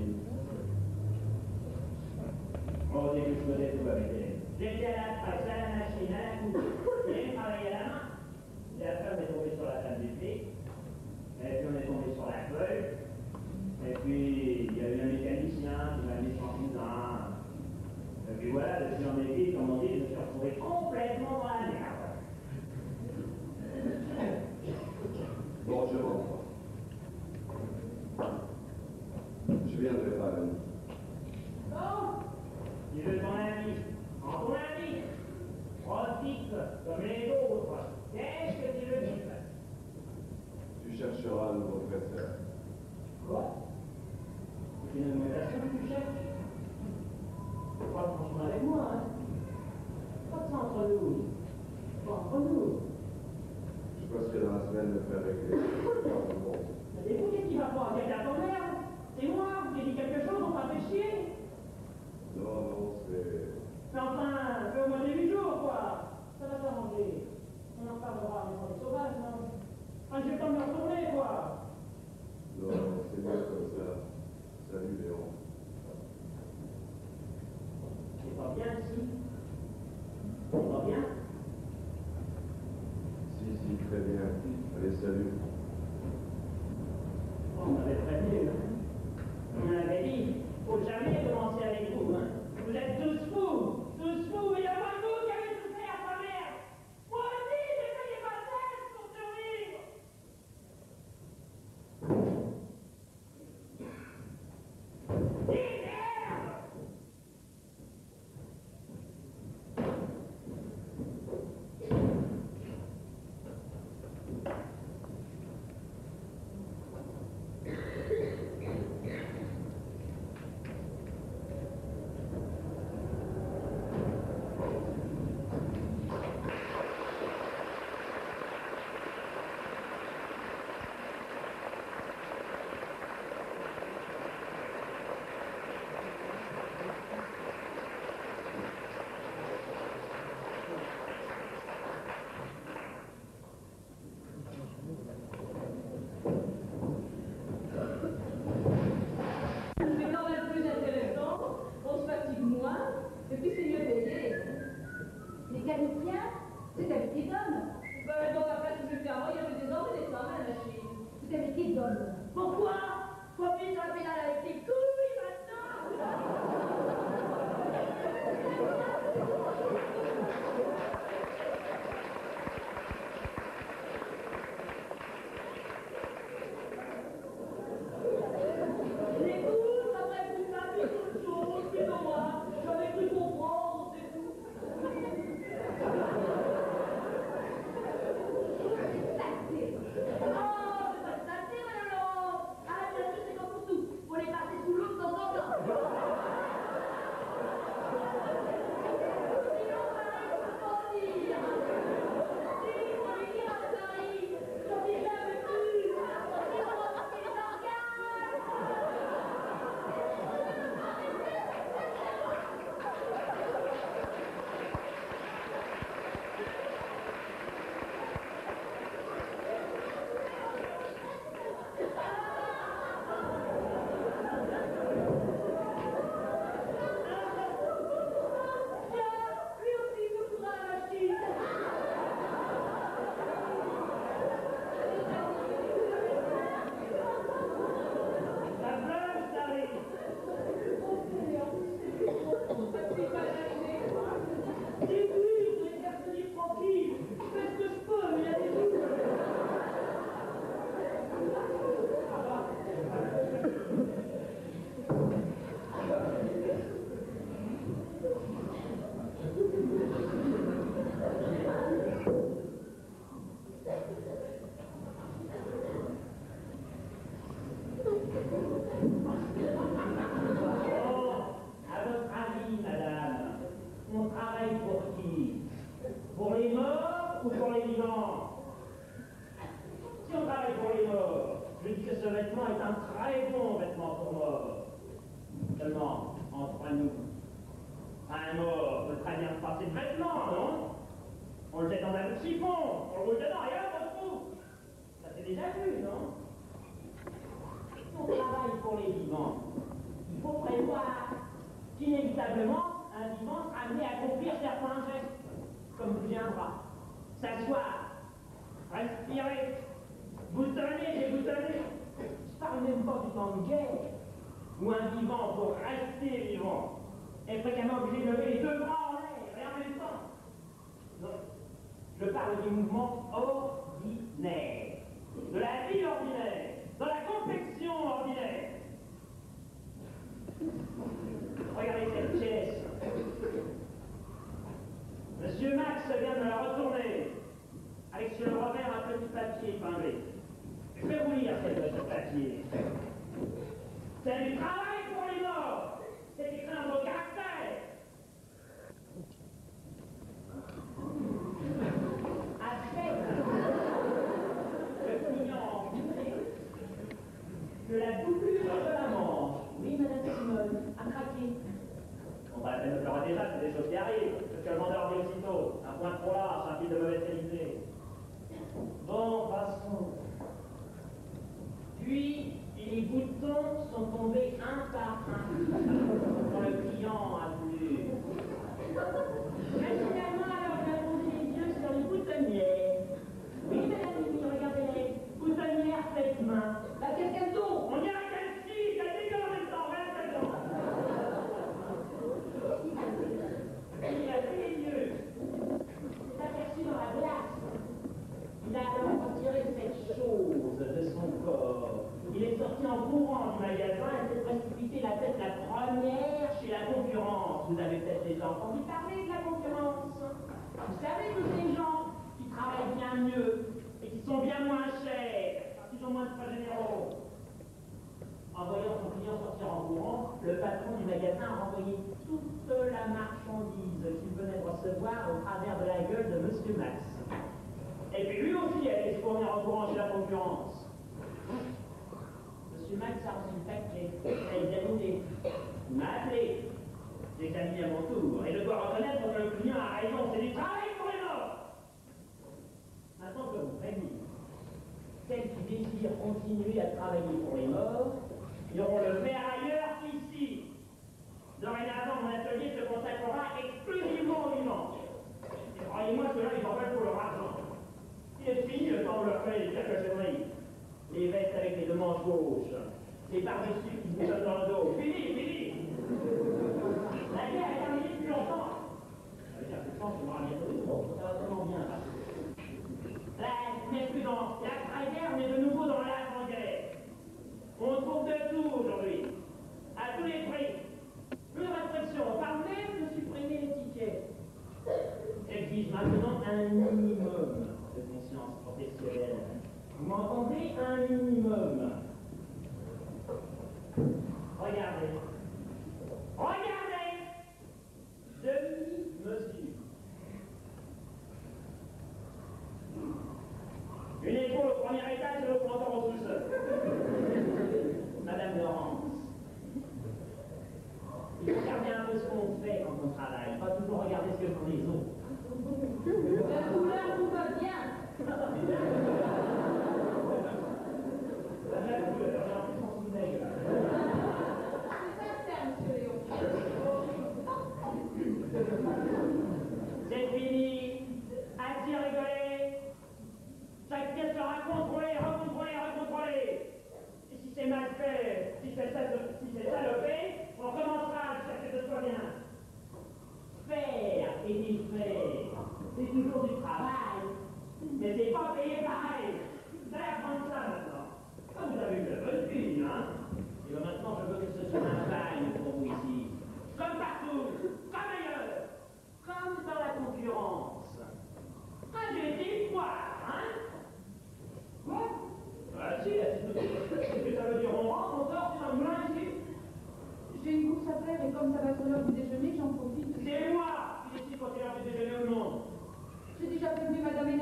Au début, je faisais tout avec elle. J'étais à la presse, à la machine, à la coupe. J'ai travaillé à la main. Et après, on est tombé sur la table du flic. Et puis, on est tombé sur la feuille. Et puis, il y a eu un mécanicien qui m'a mis sans cousin. Et puis voilà, de fil en aiguille, comme on dit, je me suis retrouvé complètement dans la merde. Bon, je rentre. Je viendrai pas, Annie. Non, tu veux ton ami, en ton ami, profite comme les autres. Qu'est-ce que tu veux dire? Tu chercheras un nouveau professeur. Quoi? C'est une augmentation que tu cherches? Pas franchement avec moi, hein? Pas de ça entre nous. Pas entre nous. Je passerai dans la semaine me faire régler. Et vous, qu'est-ce qui va pas? Quelqu'un t'emmerde? C'est moi qui ai dit quelque chose, on m'a fait chier? Non, non, c'est... Mais enfin, fais au moins des huit jours, quoi. Ça va s'arranger. On en parlera, mais on est sauvages, non? Enfin, j'ai le temps de me retourner, quoi. Non, c'est mieux comme ça. Salut, Léon. C'est pas bien ici. C'est pas bien. Si, si, très bien. Allez, salut. On m'avait prévenu. On m'avait dit, faut jamais commencer avec vous, hein. Vous êtes tous fous, tous fous, et il y a pas vous qui avez tout fait à sa mère. Moi aussi, j'ai payé ma tête pour survivre. Et merde! Pourquoi? Faut appuyer sur la pédale avec tes couilles maintenant. Les couilles, ça aurait pu faire autre chose, plus ou moins. J'avais cru comprendre, c'est tout. Facile. morts ou pour les vivants? Si on travaille pour les morts, je dis que ce vêtement est un très bon vêtement pour mort. Seulement, entre nous, un mort peut très bien se passer de vêtements, non? On le jette dans un chiffon, on le roule dedans et hop, on le trouve. Ça s'est déjà vu, non? Si on travaille pour les vivants, il faut prévoir qu'inévitablement, un vivant sera amené à accomplir certains gestes, comme bouger un bras, s'asseoir, respirer, boutonner, déboutonner. Je parle même pas du temps de guerre, où un vivant, pour rester vivant, est fréquemment obligé de lever les deux bras en l'air et en même temps. Non, je parle du mouvement ordinaire, de la vie ordinaire, de la confection ordinaire. Regardez cette pièce. Monsieur Max vient de me la retourner, avec sur le revers un petit papier épinglé. Je vais vous lire ce ce papier. C'est du travail pour les morts. C'est écrit en vos caractères. Aspect. Le client de la doublure de la manche. Oui, Madame Simone, a craqué. On va la peine de pleurer déjà, c'est des choses qui arrivent. Parce que le vendeur dit aussitôt, un point trop large, un fil de mauvaise qualité. Bon, passons. Puis, les boutons sont tombés un par un, quand le client a voulu. Machinalement, alors, j'ai posé les yeux sur les boutonnières. Oui, Madame Mimi, regardez-les. Boutonnières faites main. Bah, qu'est-ce qu'elles sont? On dirait qu'elles chient, qu'elles dégueulent en même temps, vingt secondes. Il a fait les yeux. Il s'est aperçu dans la glace. Il a alors retiré cette chose de son corps. Il est sorti en courant du magasin et s'est précipité la tête la première chez la concurrence. Vous avez peut-être déjà entendu parler de la concurrence. Vous savez, tous ces gens qui travaillent bien mieux et qui sont bien moins chers, parce qu'ils ont moins de frais généraux. En voyant son client sortir en courant, le patron du magasin a renvoyé toute la marchandise qu'il venait de recevoir au travers de la gueule de Monsieur Max. Et puis lui aussi a été se fournir en courant chez la concurrence. Monsieur Max a reçu le paquet, a examiné, il m'a appelé, j'ai examiné à mon tour, et je dois reconnaître que le client a raison, c'est du travail pour les morts. Maintenant que vous prévenir, celles qui désirent continuer à travailler pour les morts, iront le faire ailleurs qu'ici. Dorénavant, mon atelier se consacrera exclusivement aux vivants. Et croyez-moi que là, ils en veulent pour leur argent. Il est fini le temps de leur faire les cacacheries. Les vestes avec les deux manches gauches, les par-dessus qui se boutonnent dans le dos. Fini, fini. La guerre est terminée depuis longtemps. Ça veut dire que je pense qu'on aura bientôt des autres. Ça va tellement bien passer. La méprisance, l'après-guerre, on est de nouveau dans l'avant-guerre. On trouve de tout aujourd'hui. À tous les prix. Plus de restrictions. On parle même de supprimer les tickets. Exige maintenant un minimum de conscience professionnelle. Vous m'entendez? Un minimum. Regardez. Regardez! Demi-mesure. Une épaule au premier étage et l'autre encore au sous-sol. Madame Laurence. Il faut regarder un peu ce qu'on fait quand on travaille, pas toujours regarder ce que font les autres. La couleur vous va bien. La couleur, j'ai l'impression que c'est C'est sincère, monsieur Léon. C'est fini. Assez rigolé. Chaque pièce sera contrôlée, recontrôlée, recontrôlée. Et si c'est mal fait, si c'est si salopé, on commencera à chercher de soi bien. Faire et défaire, c'est toujours du travail, mais c'est pas payé pareil. Vous allez apprendre ça maintenant. Comme vous avez eu la bonne vie, hein? Et bien maintenant, je veux que ce soit un bail pour vous ici. Comme partout, comme ailleurs, comme dans la concurrence. Ah, j'ai été une fois, hein? Quoi? Ah si, qu'est-ce que ça veut dire? On rentre, on sort, c'est dans le moulin ici? J'ai une course à faire et comme ça va être l'heure du déjeuner, j'en profite. C'est moi qui décide quand c'est l'heure du déjeuner ou non. J'ai déjà prévenu Madame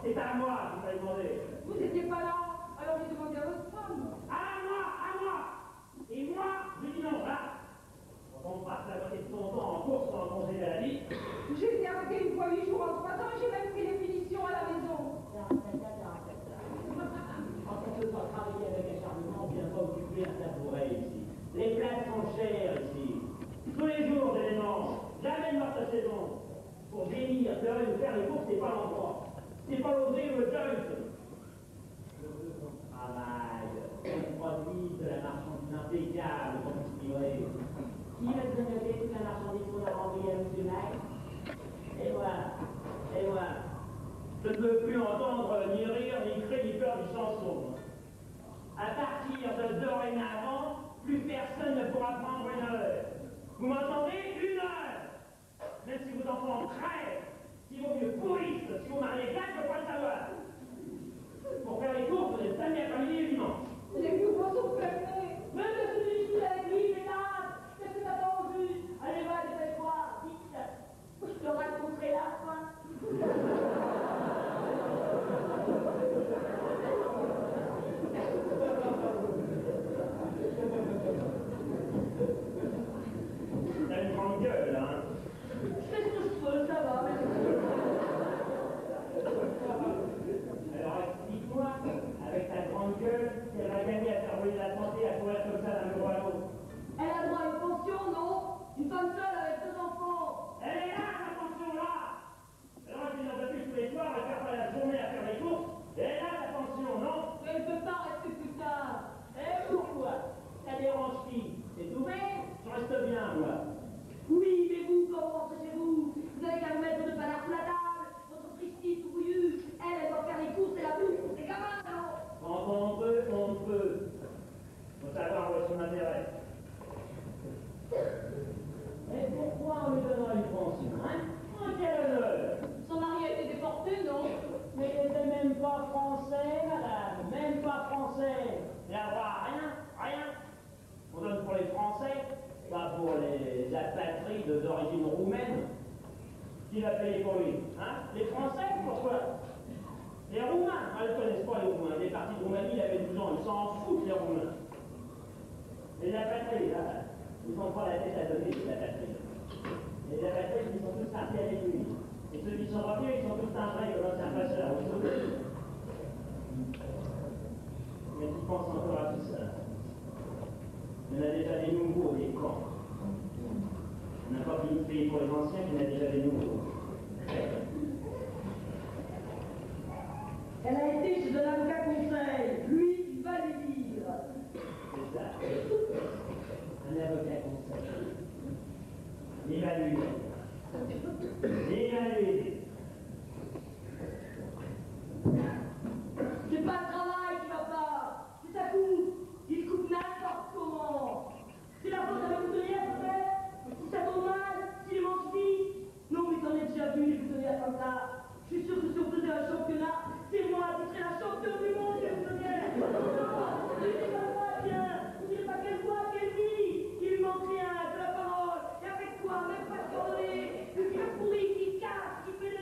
c'est à moi que vous m'avez demandé. Vous n'étiez pas là, alors j'ai demandé à votre femme. À moi, à moi. Et moi, je dis non, là. Quand on passe la moitié de son temps en course ou en congé maladie. J'ai été arrêtée une fois huit jours en trois ans et j'ai même pris les punitions à la maison. Quand on peut pas travailler avec acharnement, on vient pas occuper un tabouret ici. Les places sont chères ici. Tous les jours, des démons. Jamais de morte à saison. Pour gémir, pleurer ou faire les courses, c'est pas l'endroit. C'est pas l'oser ou le junk. Travail, on produit de la marchandise impeccable pour inspirer. Qui va se noter toute la marchandise qu'on a envoyée à M. Mac? Et voilà, et voilà. Je ne veux plus entendre ni rire, ni crier, ni peur du chanson. À partir de dorénavant, plus personne ne pourra prendre une heure. Vous m'entendez? Une heure! Même si vos enfants crèvent, si vos vieux pourrissent, si vos maris éclatent, je ne veux pas le savoir. Pour faire les courses, vous êtes samedi après-midi et dimanche. Les bureaux sont fermés. Même le celui qui est avec lui, mesdames, qu'est-ce que t'as pas envie? Allez, va, dépêche-toi, vite. Je te raconterai la fin. T'as une grande gueule, hein? Je fais ce que je peux, ça va, mais... Alors explique-moi, avec ta grande gueule, qu'elle va gagner à faire rouler la santé à courir comme ça d'un bureau à l'autre. Elle a droit à une pension, non? Une femme seule avec deux enfants. Elle est là, sa pension, là! Alors tu n'en peux plus tous les soirs, elle perd pas la journée à faire les courses. Elle est là, sa pension, non? Elle ne peut pas rester plus tard. Et pourquoi? Ça dérange qui? C'est tout bien? Je reste bien, moi. Oui, mais vous, quand vous rentrez chez vous, vous avez qu'à vous mettre votre panard sous la table, votre fristille tout bouillu. Elle, elle doit faire les courses et la bouffe pour ses gamins, non? Quand on peut, on peut. Faut savoir où est son intérêt. Et pourquoi on lui donnera une pension, hein? En quel honneur? Son mari a été déporté, non? Mais il n'était même pas français, madame. Même pas français. Il n'y a droit à rien, rien. On donne pour les Français, pas pour les apatrides d'origine roumaine. Qui l'a payé pour lui, hein? Les Français, pourquoi? Les Roumains, ah, ils ne connaissent pas les Roumains. Les partis de Roumanie, il avait douze ans, ils s'en foutent, les Roumains. Les apatrides, là, ils n'ont pas la tête à donner, les apatrides. Les apatrides, ils sont tous partis avec lui. Et ceux qui sont revenus, ils sont tous timbrés comme l'ancien passeur. Mais tu penses encore à tout ça? Il y en a déjà des nouveaux, des camps. On n'a pas fini de payer pour les anciens, il y en a déjà des nouveaux. Elle a été chez un avocat conseil. Lui, il va lui dire. C'est ça. Un avocat conseil. Il va lui dire. Il va lui dire. C'est pas le travail qui va pas. C'est sa coupe. Il coupe n'importe comment. C'est la faute à la boutonnière, peut-être? Si ça tombe mal, s'il mange vite. Non, mais t'en as déjà vu les boutonnières comme ça. Je suis sûr que si on faisait un championnat, c'est moi qui serais la championne du monde des boutonnières. Non, ne dis pas ça, bien. Ne dis pas qu'elle voit, qu'elle vit. Il lui manque rien, de la parole. Et avec quoi? Même pas de coordonnées. Puis qui a pourri, qui casse, qui fait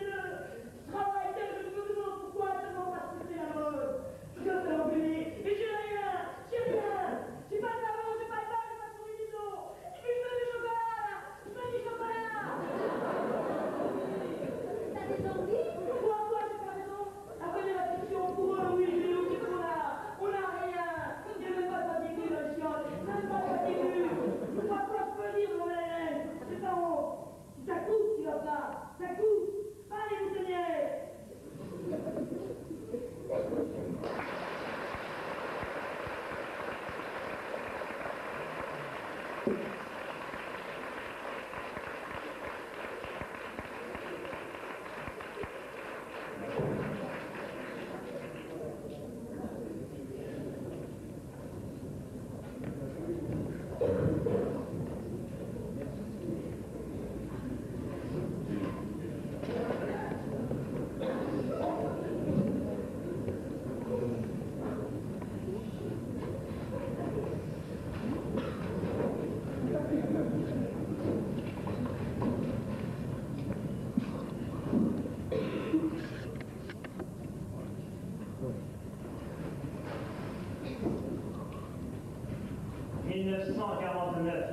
quarante-neuf.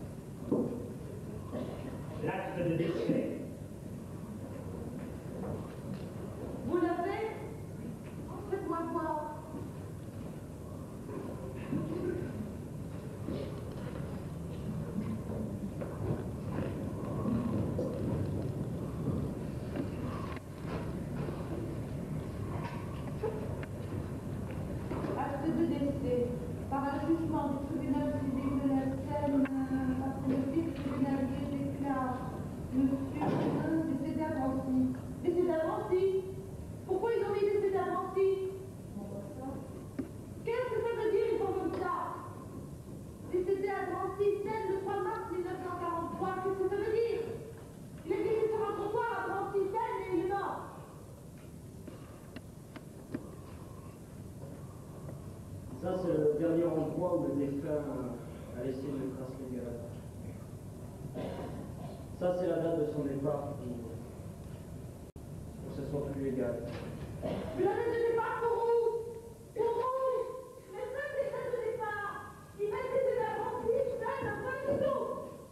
L'acte de décès. Vous l'avez? Faites-moi voir. Acte de décès. Par un jugement du tribunal civil de la Seine, euh, après le fils tribunalier déclare Monsieur Chemin décédé à Drancy. Décédé à Drancy? Pourquoi ils ont mis décédé à Drancy? Qu'est-ce que ça veut dire, ils font comme ça? Décédé à Drancy, Seine, le trois mars mille neuf cent quarante-trois, qu'est-ce que ça veut dire? Il est venu sur un trottoir à Drancy, Seine, et il est mort. Ça, c'est le dernier endroit où le défunt a laissé le bracelet galatoire. Ça, c'est la date de son départ pour, pour que ce soit plus légal. Mais la date de départ pour où? Pour où? Mais ça, c'est la date de départ. Il m'a été de la Drancy, Seine, un point du tout.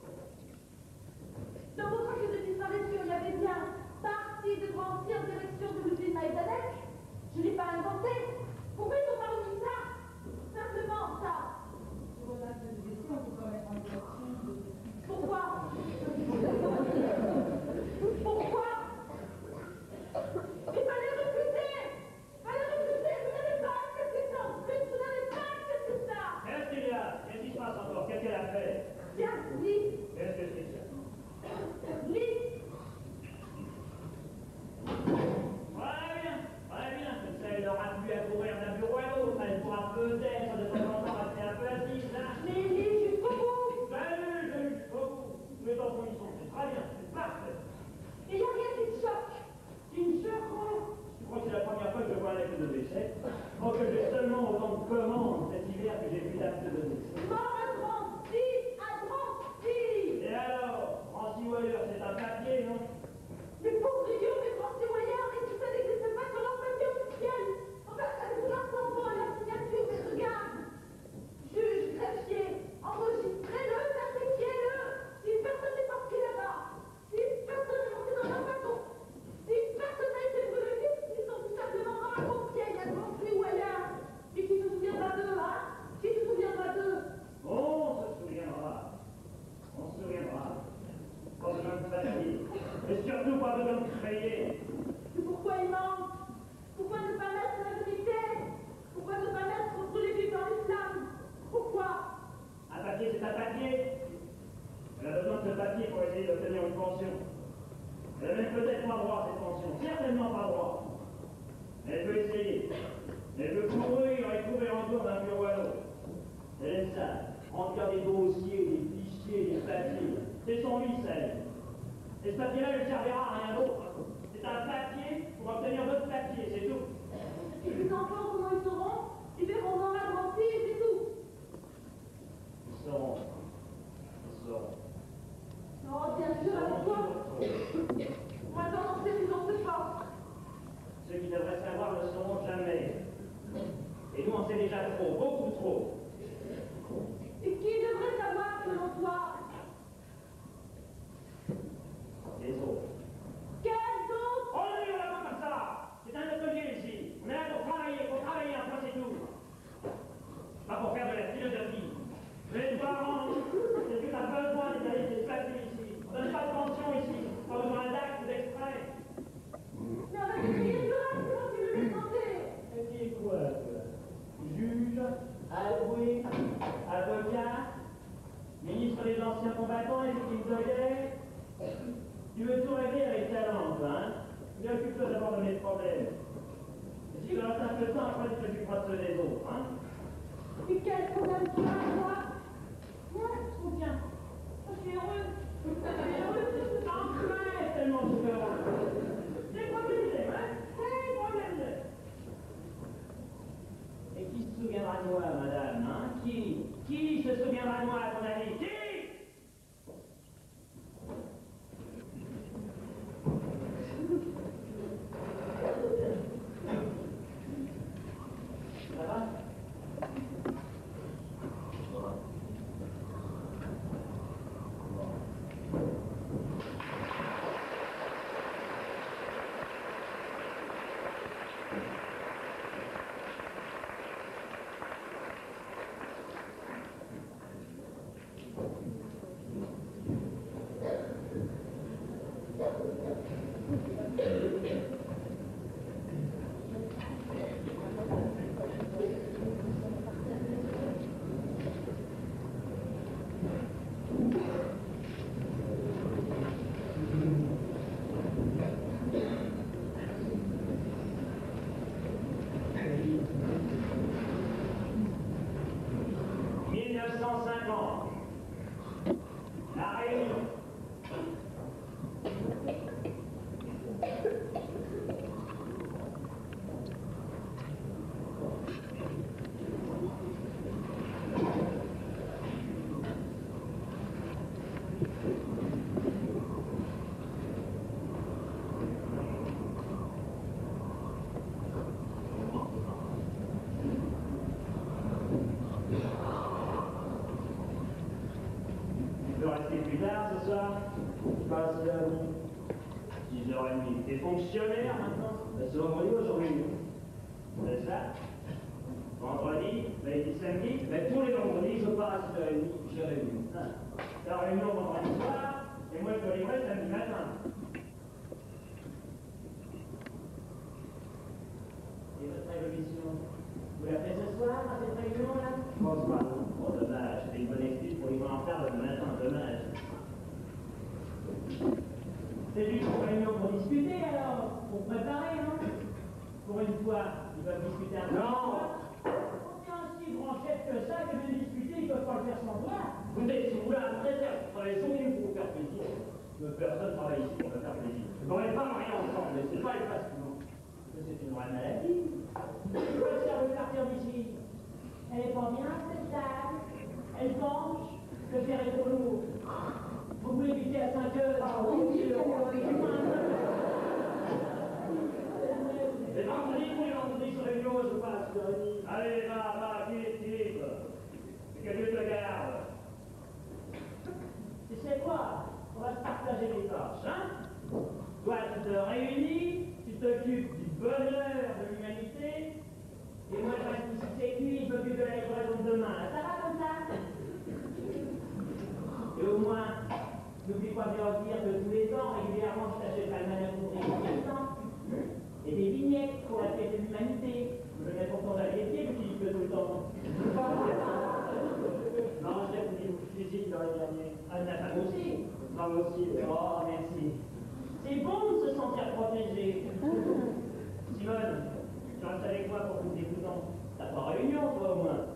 Dans votre acte de disparition, il y avait bien parti de Drancy en direction de l'usine Maïzadek. Je ne l'ai pas inventé. Pourquoi ils n'ont pas remis ça? Simplement ça. Sur l'acte de décès, on peut pas mettre en direction de... Pourquoi? Pourquoi? Il fallait refuser. Il fallait refuser. Vous n'avez pas accepté ça. En plus, vous n'avez pas accepté ça. Qu'est-ce qu'il y a? Qu'est-ce qui se passe encore? Qu'est-ce qu'elle a fait? Tiens, lis. Qu'est-ce que c'est ça? Lis. Très bien, très bien. Comme ça, elle aura pu accourir d'un bureau à l'autre. Elle pourra peut-être de temps en temps rester un peu assise, hein? Mais lis jusqu'au bout. Salut, je jusqu'au bout. Tous les temps qu'on y sont, c'est très bien, c'est parfait. Il n'y a rien qui te choque. Qui me choque, moi. Je crois que c'est la première fois que je vois un acte de décès. Je crois que j'ai seulement autant de commandes cet hiver que j'ai vu d'actes de décès. Mort à Drancy, à Drancy. Et alors, Drancy ou ailleurs, c'est un papier, non? Mais pauvre idiot, mais Drancy ou ailleurs, et tout ça n'existe pas sur leur papier officiel. Enfin, vous leur tampon et leur signature, mais regarde. Juge, greffier, enregistrez-le, certifiez-le. Si personne n'est parti là-bas, si personne n'est monté dans un wagon, si personne n'a été brûlé, ils sont tout simplement morts à Compiègne, à Drancy ou ailleurs. Et qui se souviendra d'eux, hein? Qui se souviendra d'eux? On se souviendra. On se souviendra. Pas besoin de papier. Et surtout pas besoin de crayer. Mais pourquoi il manque? Pourquoi ne pas mettre la vérité? Pourquoi ne pas mettre entre les vies dans l'islam? Pourquoi? Un papier, c'est un papier. Elle a besoin de ce papier pour essayer d'obtenir une pension. Elle n'a même peut-être pas droit à cette pension. Certainement pas droit. Mais elle veut essayer. Elle veut courir et courir encore d'un bureau à l'autre. Elle aime ça. Remplir des dossiers, des fichiers, des papiers. C'est son vice, elle. Et ce papier-là, il ne servira à rien d'autre. C'est un papier pour obtenir d'autres papiers, c'est tout. Et les enfants, comment ils seront? Ils verront mort à Drancy et c'est tout. Ils sauront. Ils sauront. Oh, bien sûr, avec toi. Maintenant, c'est plus dans ce pas. Ceux qui devraient savoir ne sauront jamais. Et nous, on sait déjà trop, beaucoup trop. Et qui devrait savoir selon toi? Les autres. Quels autres? Oh non, on va pas comme ça. C'est un atelier ici. On est là pour travailler, pour travailler, enfin c'est tout. Pas pour faire de la philosophie. Les parents, c'est que t'as besoin d'étaler des papiers ici. On donne pas de pension ici. Pas besoin d'actes d'extrait. Mais on va essayer de rester quand tu veux les tenter. Et puis quoi, toi? Juge, avoué, avocat, ministre des anciens combattants et victimes de guerre. Tu veux tout régler avec ta langue, hein? Mais occupe-toi d'abord de mes problèmes. Et si il reste un peu de temps, après tu t'occuperas de ceux des autres, hein? Et quel problème tu as, toi? Moi, je trouve bien. Je suis heureuse. Je suis heureuse. Enfin, tellement super. Des problèmes, hein? Des problèmes. Et qui se souviendra de moi, madame, hein? Qui? Qui se souviendra de moi, à ton avis? Qui? Ça va? rester plus tard ce soir? Je passe la nuit. six heures trente. T'es fonctionnaire maintenant? Ben, c'est vendredi aujourd'hui. C'est ça? Vendredi, lundi, samedi? Ben, tous les vendredis, je pars à six heures trente, j'ai réunion. Ah. La réunion vendredi soir, et moi je dois livrer samedi matin. Et votre révolution, vous la faites ce soir, à cette réunion là? Je pense pas. Oh, dommage, c'est une bonne excuse pour livrer en retard demain matin, dommage. C'est juste une réunion pour discuter alors, pour préparer, non? Pour une fois, ils peuvent discuter un peu. Non! On est un si grand chef que ça, que de discuter, ils peuvent pas le faire sans toi. Vous êtes, si vous voulez, un trésor, vous travaillez journée pour vous faire plaisir. Mais personne ne travaille ici pour me faire plaisir. On n'est pas mariés ensemble, mais c'est pas les facilement. C'est une vraie maladie. Pourquoi ça veut partir d'ici? Elle est pas bien, cette table. Elle penche, le verre est trop lourd. Vous voulez quitter à cinq heures? Ah oui, oui, le Les vendredis, tous les vendredis sur réunion, je passe. Allez, va, va, qui est libre? Que Dieu te garde. Tu sais quoi? On va se partager les tâches, hein? Toi, tu te réunis, tu t'occupes du bonheur de l'humanité, et moi, je reste ici sécu, je m'occupe de la livraison de demain. Ça va comme ça? Et au moins, n'oublie pas de leur dire que tous les ans, régulièrement, je t'achète la manette pour les temps, et des vignettes pour la fête de l'humanité. Je mets pourtant dans les pieds, puis que tout le temps. Non, je t'ai dit, je suis dans les derniers. Ah, la femme aussi. Moi aussi. Oh, merci. C'est bon de se sentir protégé. Simone, tu restes avec moi pour nous écoutons. T'as pas réunion, toi, au moins.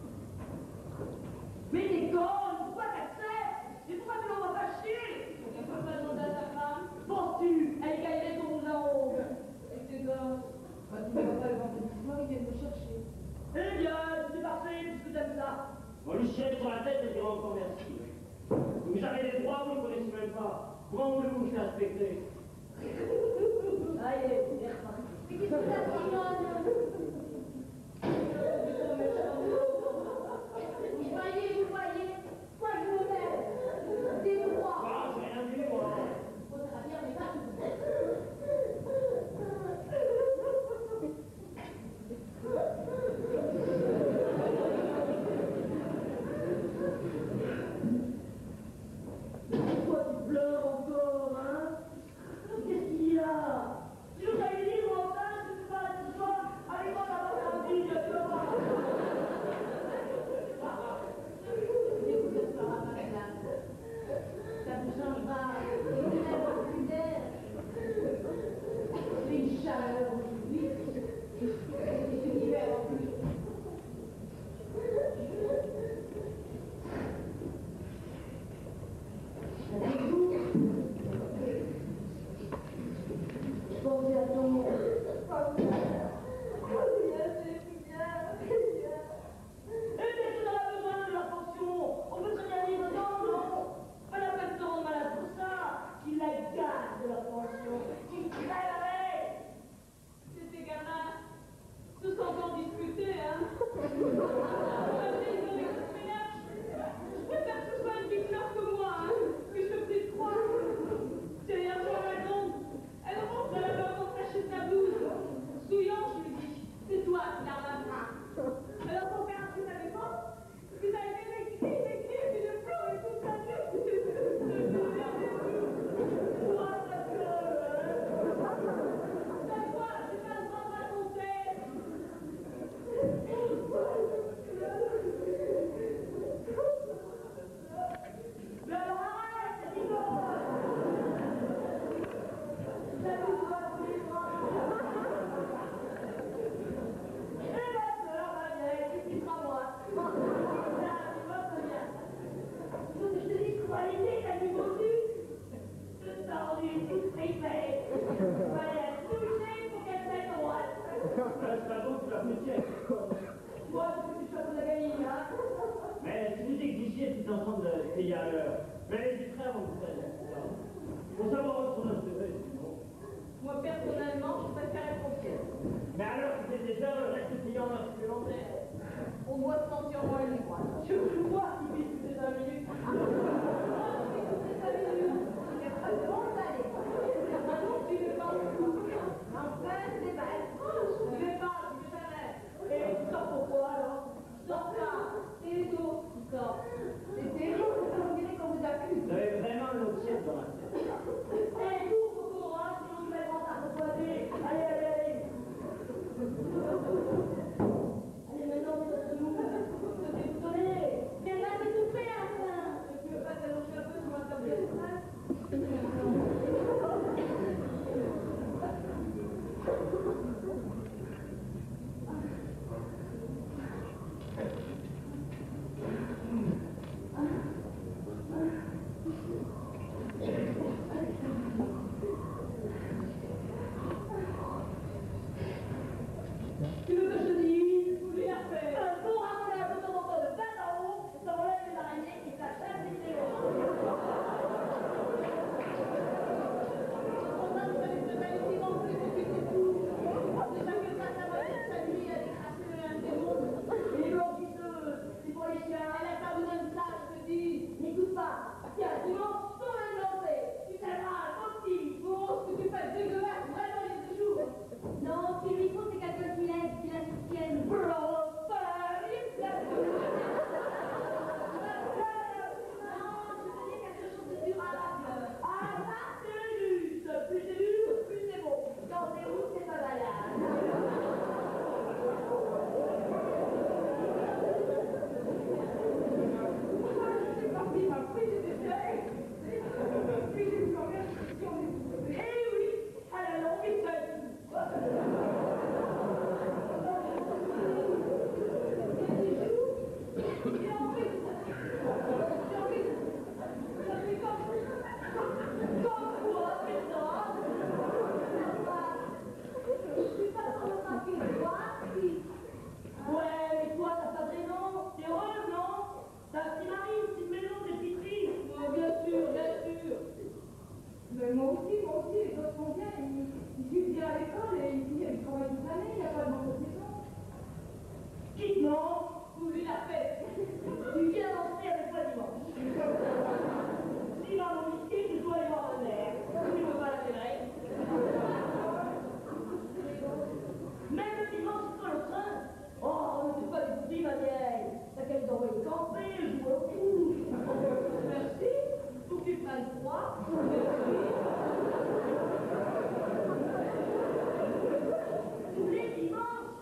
Mais t'es conne, pourquoi t'acceptes? Mais pourquoi tu l'envoies pas chier? Il faut pas demander à ta femme. Penses-tu? Elle gagnerait ton rouge à ongles. Et tes gosses, quand tu ne vas pas le vendredi soir, ils viennent me chercher. Eh bien, c'est parfait, puisque t'aimes ça. On lui chèque sur la tête et dit encore merci. Vous avez les droits, vous ne connaissez même pas. Grand loup, je l'ai respecté. Allez, c'est reparti. Mais qu'est-ce que t'as, Simone? Vous voyez, vous voyez, quoi je me mets? Des droits. Ah, j'ai rien dit, moi. Faudra dire, mais pas tout. Pourquoi tu pleures encore, hein? Qu'est-ce qu'il y a? Je t'avais dit, moi, enfin, si tu vas ce soir, allez moi d'avoir un petit de toi. Écoute, ça sera pas là. Ça ne changera. Il n'y a plus d'air. C'est une chaleur aujourd'hui. Et c'est une hiver en plus. Pensez à ton monde. Pensez à c'est bien, c'est bien. Et personne n'a besoin de leur pension. On peut très bien vivre dans non. Pas la peine de se rendre malade pour ça. Qu'ils la gardent de leur pension. Qu'ils crèvent avec. C'était gamin. Tous encore discuter, hein. Je préfère que ce soit une petite fleur que moi, hein, que je te petite croix. C'est hier soir à la grande. Elle rentre, elle avait encore caché sa blouse. Souillant, je lui dis, c'est toi qui l'as main. Alors pour faire un truc avec moi, vous avez fait des cris, des cris, et puis de pleurer toute la nuit. Toi, ça pleure, hein. C'est quoi? C'est pas le droit de raconter. Mais alors arrête, c'est rigolo. Ça vous va tous les bras. Et la fleur, ma vieille, tu quitteras moi. Là, tu vois combien. Donc je te dis, qualité, t'as du beau cul. Tout tendu, tout tripé. Fallait la toucher pour qu'elle mette droite. C'est pas bon, tu l'as fait tiens. Moi, je veux que tu sois pour la gamine, hein. Mais si vous exigiez, tu es en train de payer à l'heure. Mais les frères, on vous aide. Il faut savoir votre intérêt, sinon. Moi, personnellement, je préfère être confiante. Mais alors, c'était déjà le reste client supplémentaire. Au moins de sentir moins les droits. Je veux voir qui vit toutes les cinq minutes. tête dans la tête. Allez, cours, cours, hein, sinon tu vas être en retard pour pointer. Allez, allez, allez. Allez, maintenant, vous êtes debout. Vous donnez. Mais là, c'est tout fait à la fin. Tu veux pas t'allonger un peu sur ma tablette? Tu veux que je te dise? Oui, après. Pour ramener un peu de temps en temps de pain en haut, ça enlève les araignées et ça chasse les zéros. On a fait une magnifique en plus et puis c'est tout. Déjà que ça, ça va être sa nuit à décrasser un démon. Et blanchisseuses, c'est pour les chiens. Elle a pas besoin de ça, je te dis. N'écoute pas. Tiens, dimanche, ton même lancé. Tu t'aimeras, ton petit. Bon, ce que tu fais dégueulasse, vraiment les deux jours. Non, ce qu'il lui faut, c'est quelqu'un qui l'aide, qui la soutienne. Blanc, pas, il se la Non, je veux dire quelque chose de durable. Ah, ça, c'est juste. Plus c'est dur, plus c'est bon. Quand c'est rouge, c'est pas valable. C'est parti, ma prise était faite. Puis j'ai eu combien de questions. Eh oui, à la longue, il fait mais moi aussi, moi aussi, les gosses sont bien, ils, ils suivent bien à l'école et ici, ils travaillent toute l'année, il n'y a pas de manque de saison. Quitte, non, oui, la fête. Tu viens danser avec moi dimanche. Si dans mon lycée, tu dois aller voir ma mère. Tu ne veux pas la gérer. Même le dimanche, c'est pas le train. Oh, ne fais pas des boutilles, ma vieille. T'as qu'à nous envoyer camper, jouer au foot. Merci. Faut que tu prennes froid. Tous les dimanches.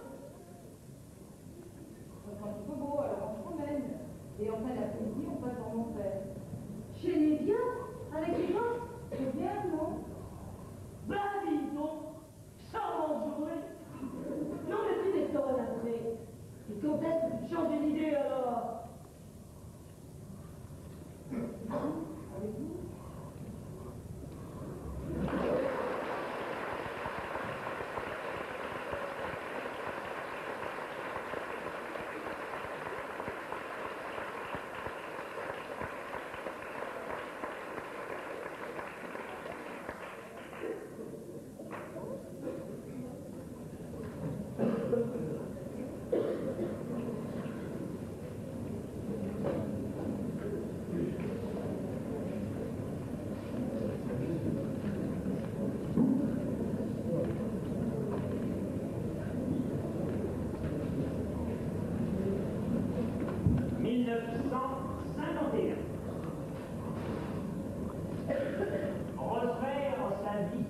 Quand il faut beau, alors on se promène. Et en fin d'après-midi, on passe dans mon frère. Chez les biens, avec les gens. C'est bien, non? Bah, dis donc, ça va jouer. Non, mais tu m'étonnes après. Et quand est-ce que tu changes d'idée alors? Avec vous? mille neuf cent cinquante et un. Refaire sa vie.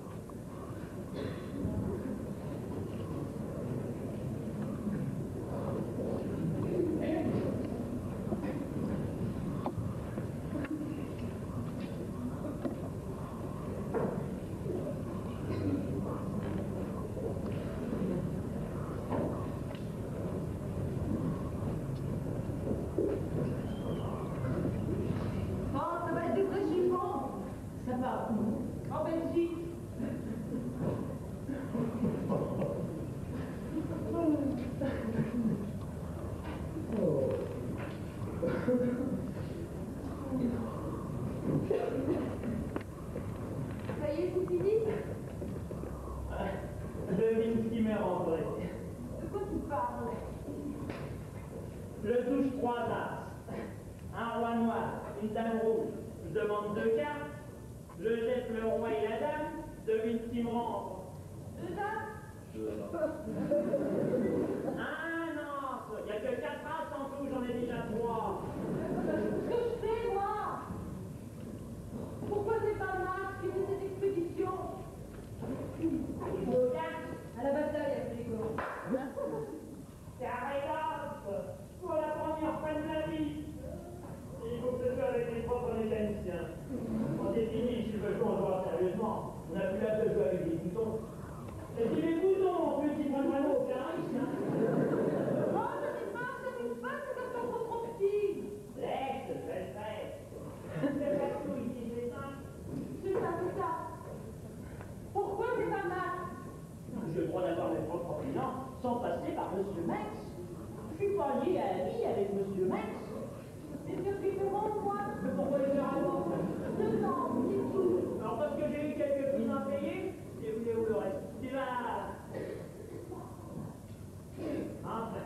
Oh, ça va être dépressivement. Ça va. En Belgique. Ça y est, c'est fini? Devine qui m'est rentré. De quoi tu parles? Je touche trois as. Un roi noir, une dame rouge. Je demande deux cartes. Je jette le roi et la dame. Devine qui me rentre. Deux dames. Ah non, il n'y a que quatre as en tout, j'en ai déjà trois. Qu'est-ce que je fais, moi? Pour tiens. Quand c'est fini, si je veux jouer, on jouera sérieusement. On n'a plus l'âge de jouer avec des boutons. Et si les boutons, en plus, ils prennent vraiment aucun risque, hein. Oh, je sais pas, je sais pas, c'est parce qu'on sont trop petits. Lex, je le ferai. C'est pas tout ici, c'est ça. C'est ça, c'est ça. Pourquoi j'ai pas mal? J'ai le droit d'avoir mes propres finances sans passer par Monsieur Max. Je suis pas lié à la vie avec Monsieur Max. C'est ce qui me rend moi. Mais pourquoi les faire alors? Deux ans, c'est tout. Alors parce que j'ai eu quelques prix impayés, et vous voulez où le reste? Tu vas... Enfin.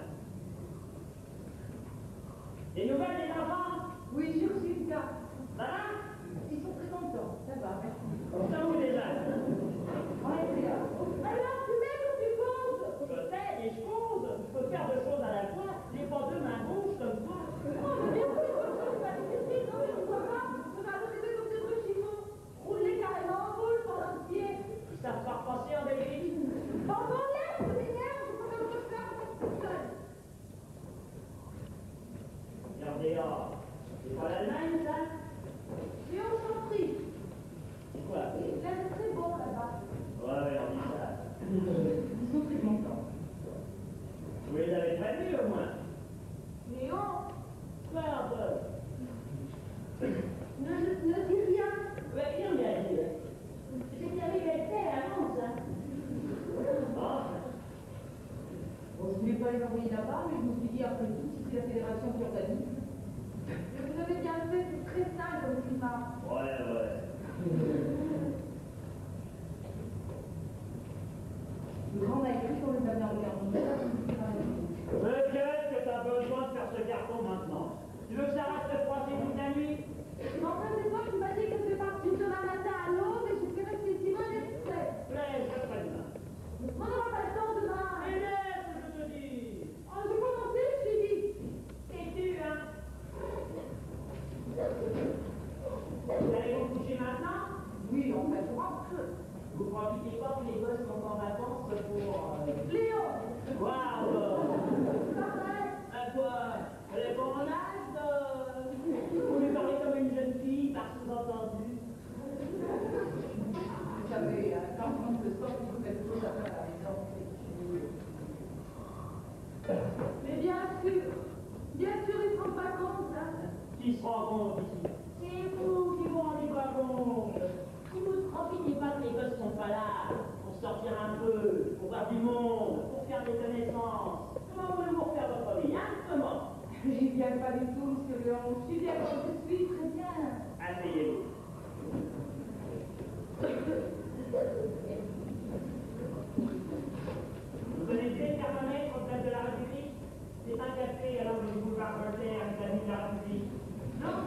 Des nouvelles des enfants? Oui, j'ai reçu une carte. Ça va? Ils sont très contents. Ça va, merci. Ça où déjà? Ouais, c'est là. Alors, tu m'aides ou tu comptes? Je sais des choses. Je peux faire deux choses à la fois. J'ai pas deux mains gauches comme toi. Oh, mais bien sûr, c'est pas difficile, non, mais tu vois pas? On va arriver comme des trucs chiffons. Rouler carrément en boule pendant le pied. Ils savent pas repasser en Belgique. Pendant l'air, je m'énerve, je peux même pas faire tout seul. Regardez dehors. C'est pas l'Allemagne, ça? Et on s'en prie. C'est quoi? Là, c'est très bon là-bas. Ouais, ouais, on dit ça. Ils sont très contents. Vous les avez prévenus au moins? Léon, Quoi un peu? ne, ne dis rien. Ouais, qui on y a dit? C'est qu'il y avait quelqu'un avant ça. Ah, Bon, je voulais pas les envoyer là-bas, mais je me suis dit, après tout, si c'est la fédération qui organise. Mais vous avez bien fait, c'est très sain comme climat. ouais, ouais. Le grand a écrit qu'on les avait regardés. Peut-être que t'as besoin de faire ce carton maintenant. Tu veux que ça reste froissé toute la nuit? Mais enfin, c'est toi qui m'as dit que tu es parti demain matin à l'aube et je suis restée ici moi exprès. Laisse, je ferai demain. On n'aura pas le temps demain. Mais laisse, je te dis. Oh, j'ai commencé, je suis dit. Et tu, hein? Vous allez vous coucher maintenant? Oui, on va voir. Vous profitez pas que les gosses sont en vacances pour... Euh... Léo, Waouh! pareil. À quoi? Elle est pas en âge de... Vous lui parlez comme une jeune fille, par sous-entendu. Vous savez, quand on rentre le soir, il faut quelque chose à faire à la maison. Mais bien sûr, bien sûr, ils ne se rendent pas compte, hein. Qui se rend compte ici? C'est vous qui vous rendez pas compte. Si vous ne profitez pas que les gosses sont pas là, pour sortir un peu, pour voir du monde, pour faire des connaissances, comment voulez-vous faire votre vie, hein? Comment? J'y viens pas du tout, monsieur Léon. Je suis bien comme je suis, très bien. Asseyez-vous. Vous connaissez le thermomètre au place de la République? C'est un café alors du boulevard Voltaire avec la ville de la République. Non?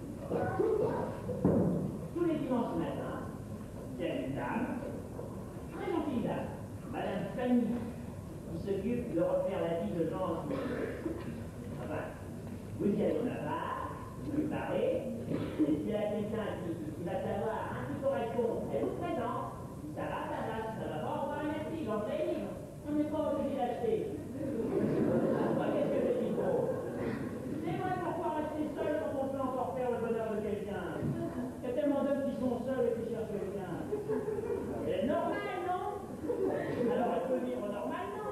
Tous les dimanches matin, il y a une dame, très gentille dame, Madame Fanny, qui s'occupe de refaire la vie de gens. Enfin, vous y allez dans la barre, vous lui parlez, et s'il y a quelqu'un qui, qui va savoir un qui correspond, elle vous présente. Ça va, ça va, ça va pas, on va merci, j'en fais libre. On n'est pas obligé d'acheter. Moi, qu'est-ce que je dis pour? C'est vrai, pourquoi rester seul quand on peut encore faire le bonheur de quelqu'un? Il y a tellement d'hommes qui sont seuls et qui cherchent quelqu'un. C'est normal, non? Alors elle peut vivre normalement.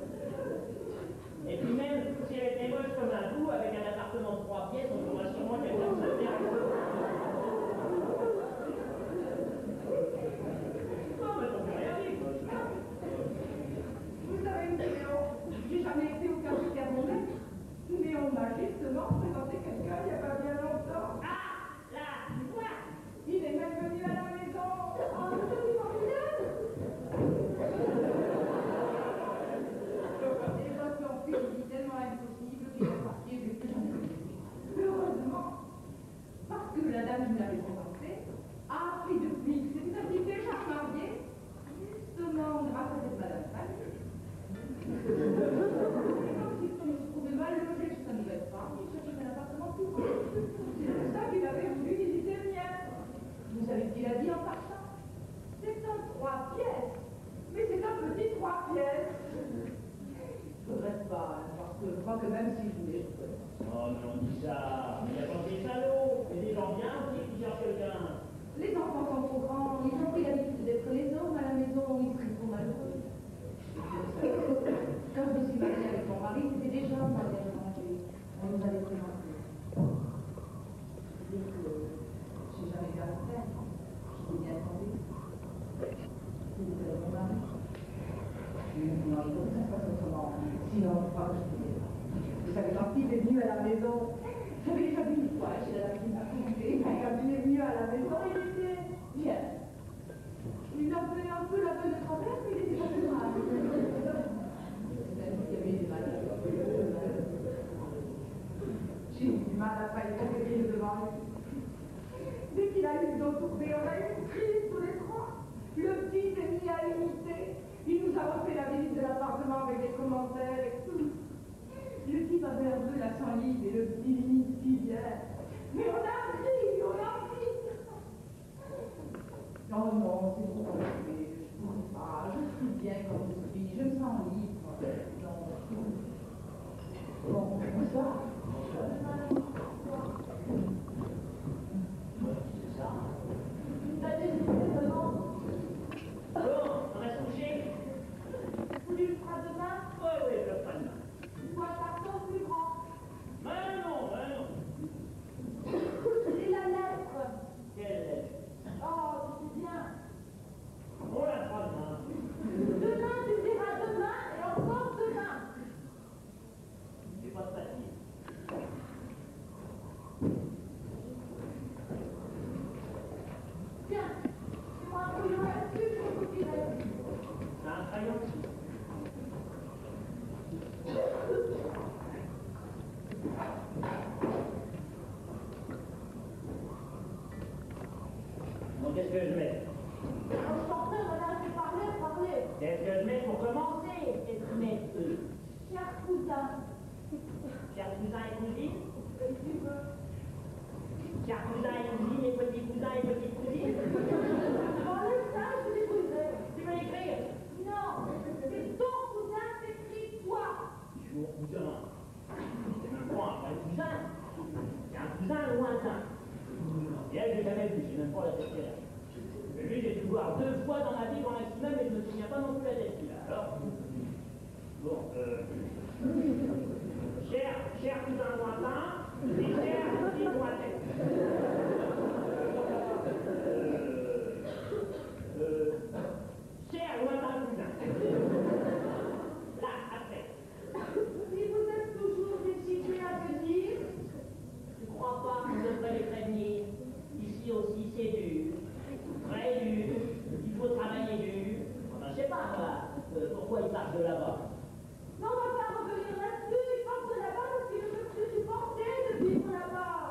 Et puis même, si elle était moche comme un fou, avec un appartement de trois pièces, on trouverait sûrement quelqu'un de se faire. Non, mais t'en fais rien vivre. Vous savez, monsieur Léon, j'ai jamais été au café thermomètre, mais on m'a justement présenté quelqu'un il n'y a pas bien longtemps. Ah, là, quoi? Il est même venu à la maison. Oh, c'est formidable. Et votre fils dit tellement impossible qu'il est parti et que j'en ai vu. Heureusement, parce que la dame qui me l'avait présenté a appris depuis que c'était un petit déjà marié, justement grâce à cette madame Fanny. Et quand il se trouvait mal logé chez sa nouvelle femme, il cherchait un appartement plus grand. C'est pour ça qu'il avait voulu visiter le mien. Vous savez ce qu'il a dit en partant? C'est un trois pièces. Mais c'est un petit trois pièces. Je ne reste pas, hein, parce que je crois que même si je voulais, je peux. Oh, mais on dit ça. Il y a pas des salauds. Il y a des gens bien aussi qui entendu. C'était mon mari. Non, il faut que ça se passe autrement. Sinon, je crois que je ne sais pas. Vous savez, quand il est venu à la maison, j'avais déjà vu une fois chez la dame qui m'a coupé. Quand il est venu à la maison, il était bien. Il avait un peu la gueule de travers, mais il était pas très grave. Il y avait des malades. J'ai eu du mal à pas être compétente devant lui. Dès qu'il a eu le dos tourné, on a eu une crise tous les trois. Le petit s'est mis à imiter. Il nous a refait la visite de l'appartement avec des commentaires et tout. Le type avait un peu l'accent libre et le petit limite si bien. Mais on a ri, on a ri. Non, non, c'est trop compliqué. Je ne pourrais pas. Je suis bien comme je suis. Je me sens libre. Non. Bon, bonsoir. C'est ça. T'as des idées vraiment? Bon, on reste couché. Vous lui le ferez demain? Oui, oui, je le ferai demain. Soit par contre plus grand. Mais non, mais non. Et la lettre? Quelle lettre? Oh, c'est bien. On la fera demain. Demain, tu diras demain et encore demain. C'est pas de papier. Tiens, fais-moi un brouillon là-dessus, je vous dirai. C'est un crayon. Donc qu'est-ce que je mets? Alors, je t'en prie, on a fait parler, parler. Qu'est-ce que je mets pour commencer? Qu'est-ce que je mets? Euh, Cher cousin, Cher cousin et cousine? si tu veux. Cher cousin et cousine et petits cousins et petites cousines? Enlève ça, je vais l'écrire. Tu veux l'écrire? Non, c'est ton cousin, t'écris toi. Je suis mon cousin. C'est même pas un vrai cousin. C'est un cousin lointain. Et elle, j'ai jamais vu, j'ai même pas la tête qu'elle a. Mais lui, j'ai dû le voir deux fois dans ma vie grand maximum, mais je me souviens pas non plus la tête qu'il a. Alors, bon, euh... Cher, cher cousin lointain, et cher cousine lointaine. Euh... Euh... Cher lointain cousin. Là, après. Si vous êtes toujours décidé à venir, Je crois pas qu'on devrait les prévenir. Ici aussi, c'est dur. Très dur. Il faut travailler dur. Enfin, je sais pas, moi, euh, pourquoi ils partent de là-bas. non, on va pas revenir là-dessus. Il part de là-bas parce qu'il ne peut plus supporter de vivre là-bas.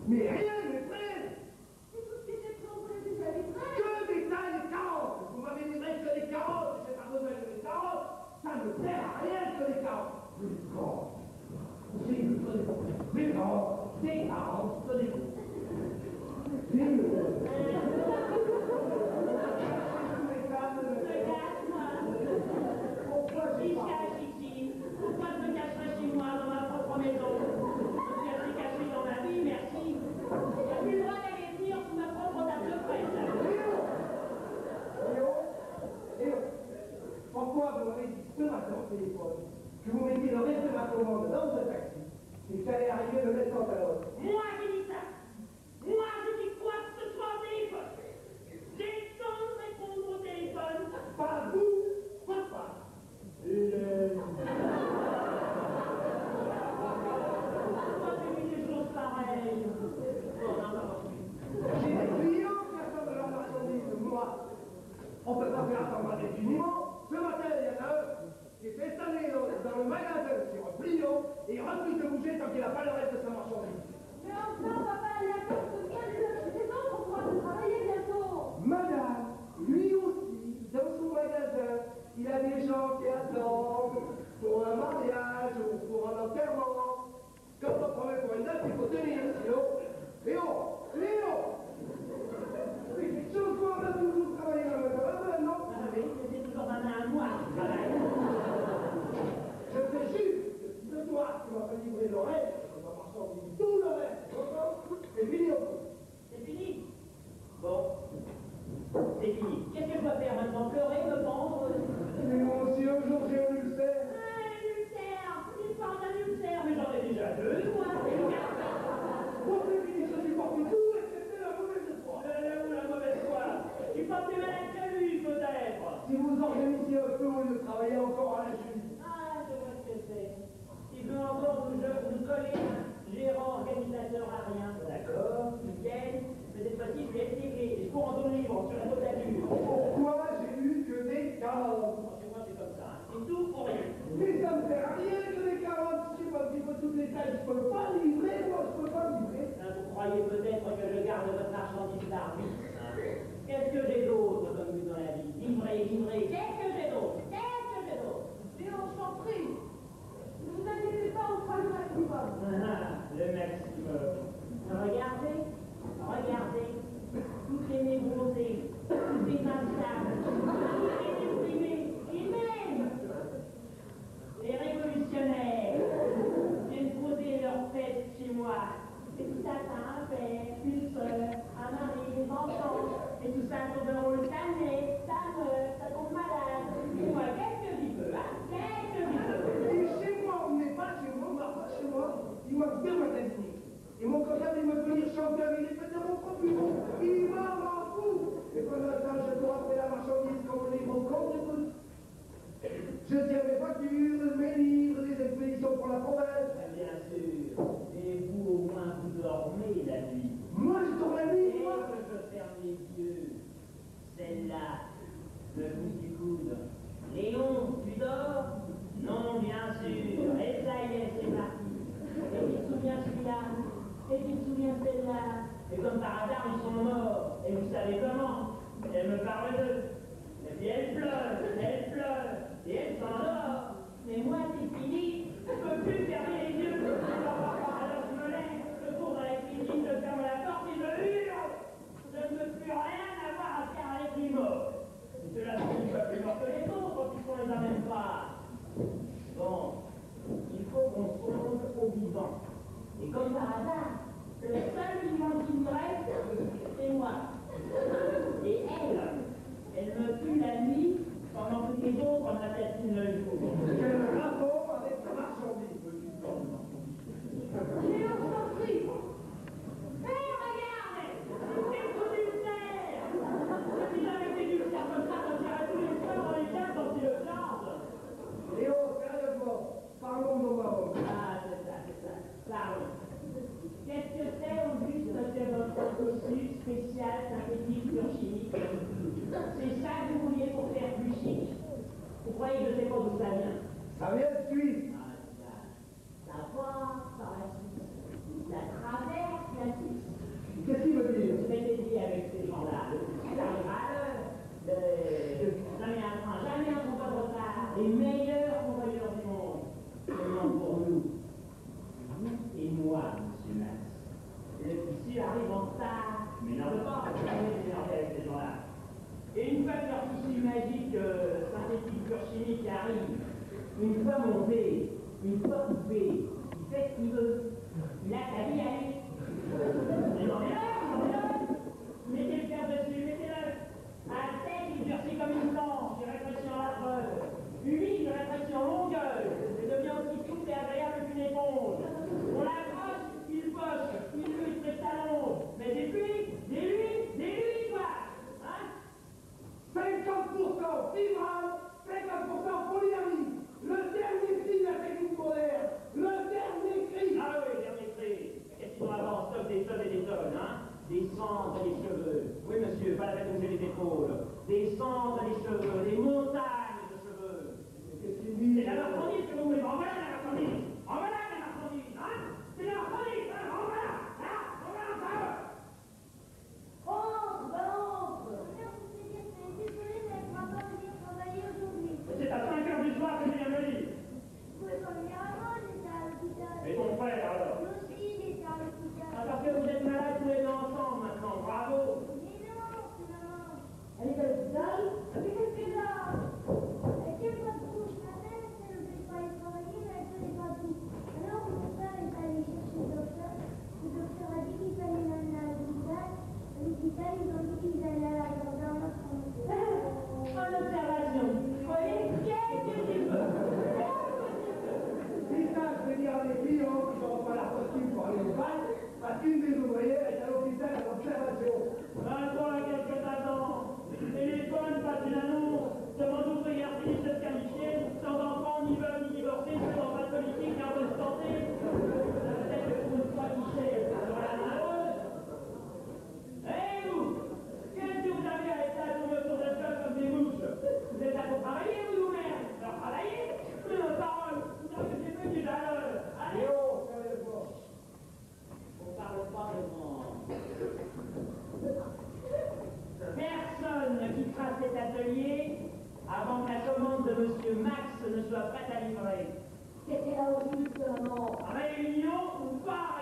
Mais rien ne prête. Et toutes ces sections, vous les déjà les prêts? Que des tailles de carottes. Vous m'avez livré que des carottes. J'ai pas besoin que des carottes. Ça ne sert à rien que des carottes. Des carottes. C'est une des carottes. Des carottes. Tenez-vous. Pourquoi j'ai pas... Pourquoi je me cacherais chez moi, dans ma propre maison? Je suis assez caché dans ma vie, merci. J'ai plus le droit d'aller venir sous ma propre table de presse. Léo, Léo, pourquoi vous m'avez dit ce matin au téléphone que vous mettiez le reste de ma commande dans un taxi et que j'allais arriver le mettre en talon? Moi, j'ai dit ça. Moi, j'ai dit quoi que ce soit au téléphone. J'ai le temps de répondre au téléphone. Pas vous, papa. Il est... Pourquoi tu dis des choses pareilles? Bon, non, non, non. J'ai des clients qui attendent de la marchandise, moi. On ne peut pas faire attendre indéfiniment. Ce matin, il y en a un qui est installé dans, dans le magasin sur un pliant et il refuse de bouger tant qu'il n'a pas le reste de sa marchandise. Mais enfin, papa, il y a comme ce bien des autres saisons pour pouvoir travailler bientôt. Madame, lui aussi, dans son magasin, il a des gens qui attendent pour un mariage ou pour un enterrement. Quand on promet pour une date, il faut tenir, sinon... Léo, Léo, c'est quelque chose qu'on a toujours travaillé dans le magasin, non? Ah oui, c'est toujours maintenant à moi qui travaille. Je fais juste ce soir, tu m'as pas livré le reste, on va marchander tout le reste, d'accord? C'est fini, on peut. C'est fini. Bon, c'est fini. Qu'est-ce que je dois faire maintenant? Pleurer, me pendre? Mais moi aussi, un jour, j'ai un ulcère. Ah, un ulcère! Il parle d'un ulcère, mais j'en ai déjà deux, moi. Pour c'est fini, je supporte tout, excepté la mauvaise foi. Elle est où la mauvaise foi? Tu portes plus malade que lui, peut-être. Si vous organisiez un peu au lieu de travailler encore à la chute. Ah, je vois ce que c'est. Il veut encore nous, nous coller un gérant organisateur à rien. D'accord, nickel. Mais cette fois-ci, je vais être réglé. Je cours en dos libre sur la côte d'Azur. Pourquoi j'ai eu que des carottes? Chez moi, c'est comme ça. Hein. C'est tout pour rien. Mais ça me sert à rien que des carottes. Je sais pas s'il faut toutes les tailles, je peux pas livrer, moi, je peux pas livrer. Hein, vous croyez peut-être que je garde votre marchandise d'arbitre. Hein. Qu'est-ce que j'ai d'autre comme but dans la vie? Livrer, livrer. Qu'est-ce que j'ai d'autre? Qu'est-ce que j'ai d'autre? Léo, je t'en prie. Ne vous inquiétez pas, on fera le maximum. Ah, le maximum. Regardez, regardez, toutes les névrosées, toutes les instables, toutes les déprimés, et même les révolutionnaires viennent poser leur tête chez moi. Et tout ça, t'as un père, une soeur, un mari, des enfants, et tout ça tombe dans le canet, ça meurt, ça tombe malade. Et moi, qu'est-ce que j'y veux, hein? Qu'est-ce que j'y veux? Et chez moi, on n'est pas chez moi, on va pas chez moi. Il m'a bien magané. Et mon comptable, il veut devenir chanteur, il est fait à mon propre bureau. Il m'a m'en fout. Et pendant ce temps, je dois faire la marchandise comme les bons comptes de tous. Je tiens mes factures, mes livres, les expéditions pour la province. Ah, bien sûr. Et vous, au moins, vous dormez la nuit. Moi, je tourne la nuit, Et moi. que je ferme les yeux. Celle-là, le bout du coude. Léon, tu dors? Non, bien sûr. Et ça y est, c'est parti. Et tu te souviens celui-là? Et tu te souviens celle-là? Et comme par hasard, ils sont morts. Et vous savez comment? Elle me parle d'eux. Et puis elle pleure, elle pleure. Et elle s'endort. Mais moi, c'est fini. Je peux plus fermer les yeux. Alors je me lève, je cours dans la cuisine, je ferme la porte et je hurle. Je ne veux plus rien avoir à faire avec les morts. Et ceux-là sont pas plus morts que les autres puisqu'on les amène pas. Bon, il faut qu'on songe aux vivants. Et comme par hasard, le seul vivant qui me reste, c'est moi. Et elle, elle me tue la nuit pendant que les autres m'assassinent le jour. Quel rapport avec la marchandise, petit homme? Léo, je t'en prie. Hé, regarde! C'est tout ulcère! Si j'avais fait du ulcère comme ça, on dirait tous les soirs dans les caves quand il le garde. Léo, sérieusement, parlons de moi. Ah, c'est ça, c'est ça. Parlons. Qu'est-ce que c'est au juste que votre costume spécial synthétique biochimique? C'est ça que vous vouliez pour faire plus chic? Vous croyez que je sais pas d'où ça vient? Ça vient de Suisse. Ah, ça, ça part par la Suisse. Ça traverse la Suisse. monsieur arrive en retard. Mais n'en veut pas, je vais m'énerver avec ces gens-là. Et une fois que leur tissu magique, euh, synthétique, pur chimique arrive, une fois monté, une fois coupé, il fait ce qu'il veut. Il a qu'à y aller. Et non, mais là, non, mais là, mettez le fer dessus, mettez-le. À la tête, il durcit comme une planche, une répression à la preuve. Lui, une répression longueuse. C'est devient aussi souple et agréable qu'une éponge. On l'accroche, il poche, il lutte ses talons. Mais des pluies, des luits, des luits, quoi. Hein? cinquante pour cent Fibral, cinquante pour cent polyamide. Le dernier cri de la technique moderne. Le dernier cri. Ah oui, dernier cri. Qu'est-ce qu'ils ont avant en stock des tonnes et des tonnes, hein? Des cendres et des cheveux. Oui, monsieur, pas la peine de bouger les épaules. Des cendres et des cheveux, des montagnes de cheveux. C'est la marchandise que vous voulez. En voilà la marchandise. En voilà la marchandise, hein? C'est la marchandise, hein? En voilà. Là, en voilà, ça. Entre, entre. Désolé, mais je ne pourra pas venir travailler aujourd'hui. C'est à cinq heures du soir que je viens de lire. Vous pouvez pas venir avant, j'étais à l'hôpital. Et ton frère, alors? Moi aussi, j'étais à l'hôpital. Ah, parce que vous êtes malades tous les deux ensemble maintenant. Bravo. Mais non, c'est maman. Elle est à l'hôpital. Mais qu'est-ce qu'elle a? Elle tient pas de couche. La mère, elle ne veut pas aller travailler, mais elle tenait pas tout. Alors, mon père est allé chercher le docteur. Le docteur a dit qu'il fallait l'amener à l'hôpital. À l'hôpital, ils ont dit qu'ils allaient à la gendarme. En observation. Vous voyez, qu'est-ce que tu veux? C'est ça, je veux dire à mes clients qui n'auront pas la costume pour aller au bal, parce qu'une des ouvrières est à l'hôpital à l'observation. Maintenant, à quelques attends. Téléphone, passe une annonce. Demande ouvrière finisse de se qualifier. Sans enfants, ni veuve, ni divorcés, sans pas de politique, ni en bonne santé. Peut-être que pour une fois qui sait, sur la main heureuse. Hé, vous! Qu'est-ce que vous avez à être là tourner autour de ce comme des mouches? Vous êtes là pour travailler, vous, ou merde? Alors, travaillez! Mais non, parole! Vous avez des petits à l'heure! Allez! On parle pas de moi. Personne ne quittera cet atelier avant que la commande de Monsieur Max ne soit prête à livrer. C'était la horrible de la mort. Réunion ou pas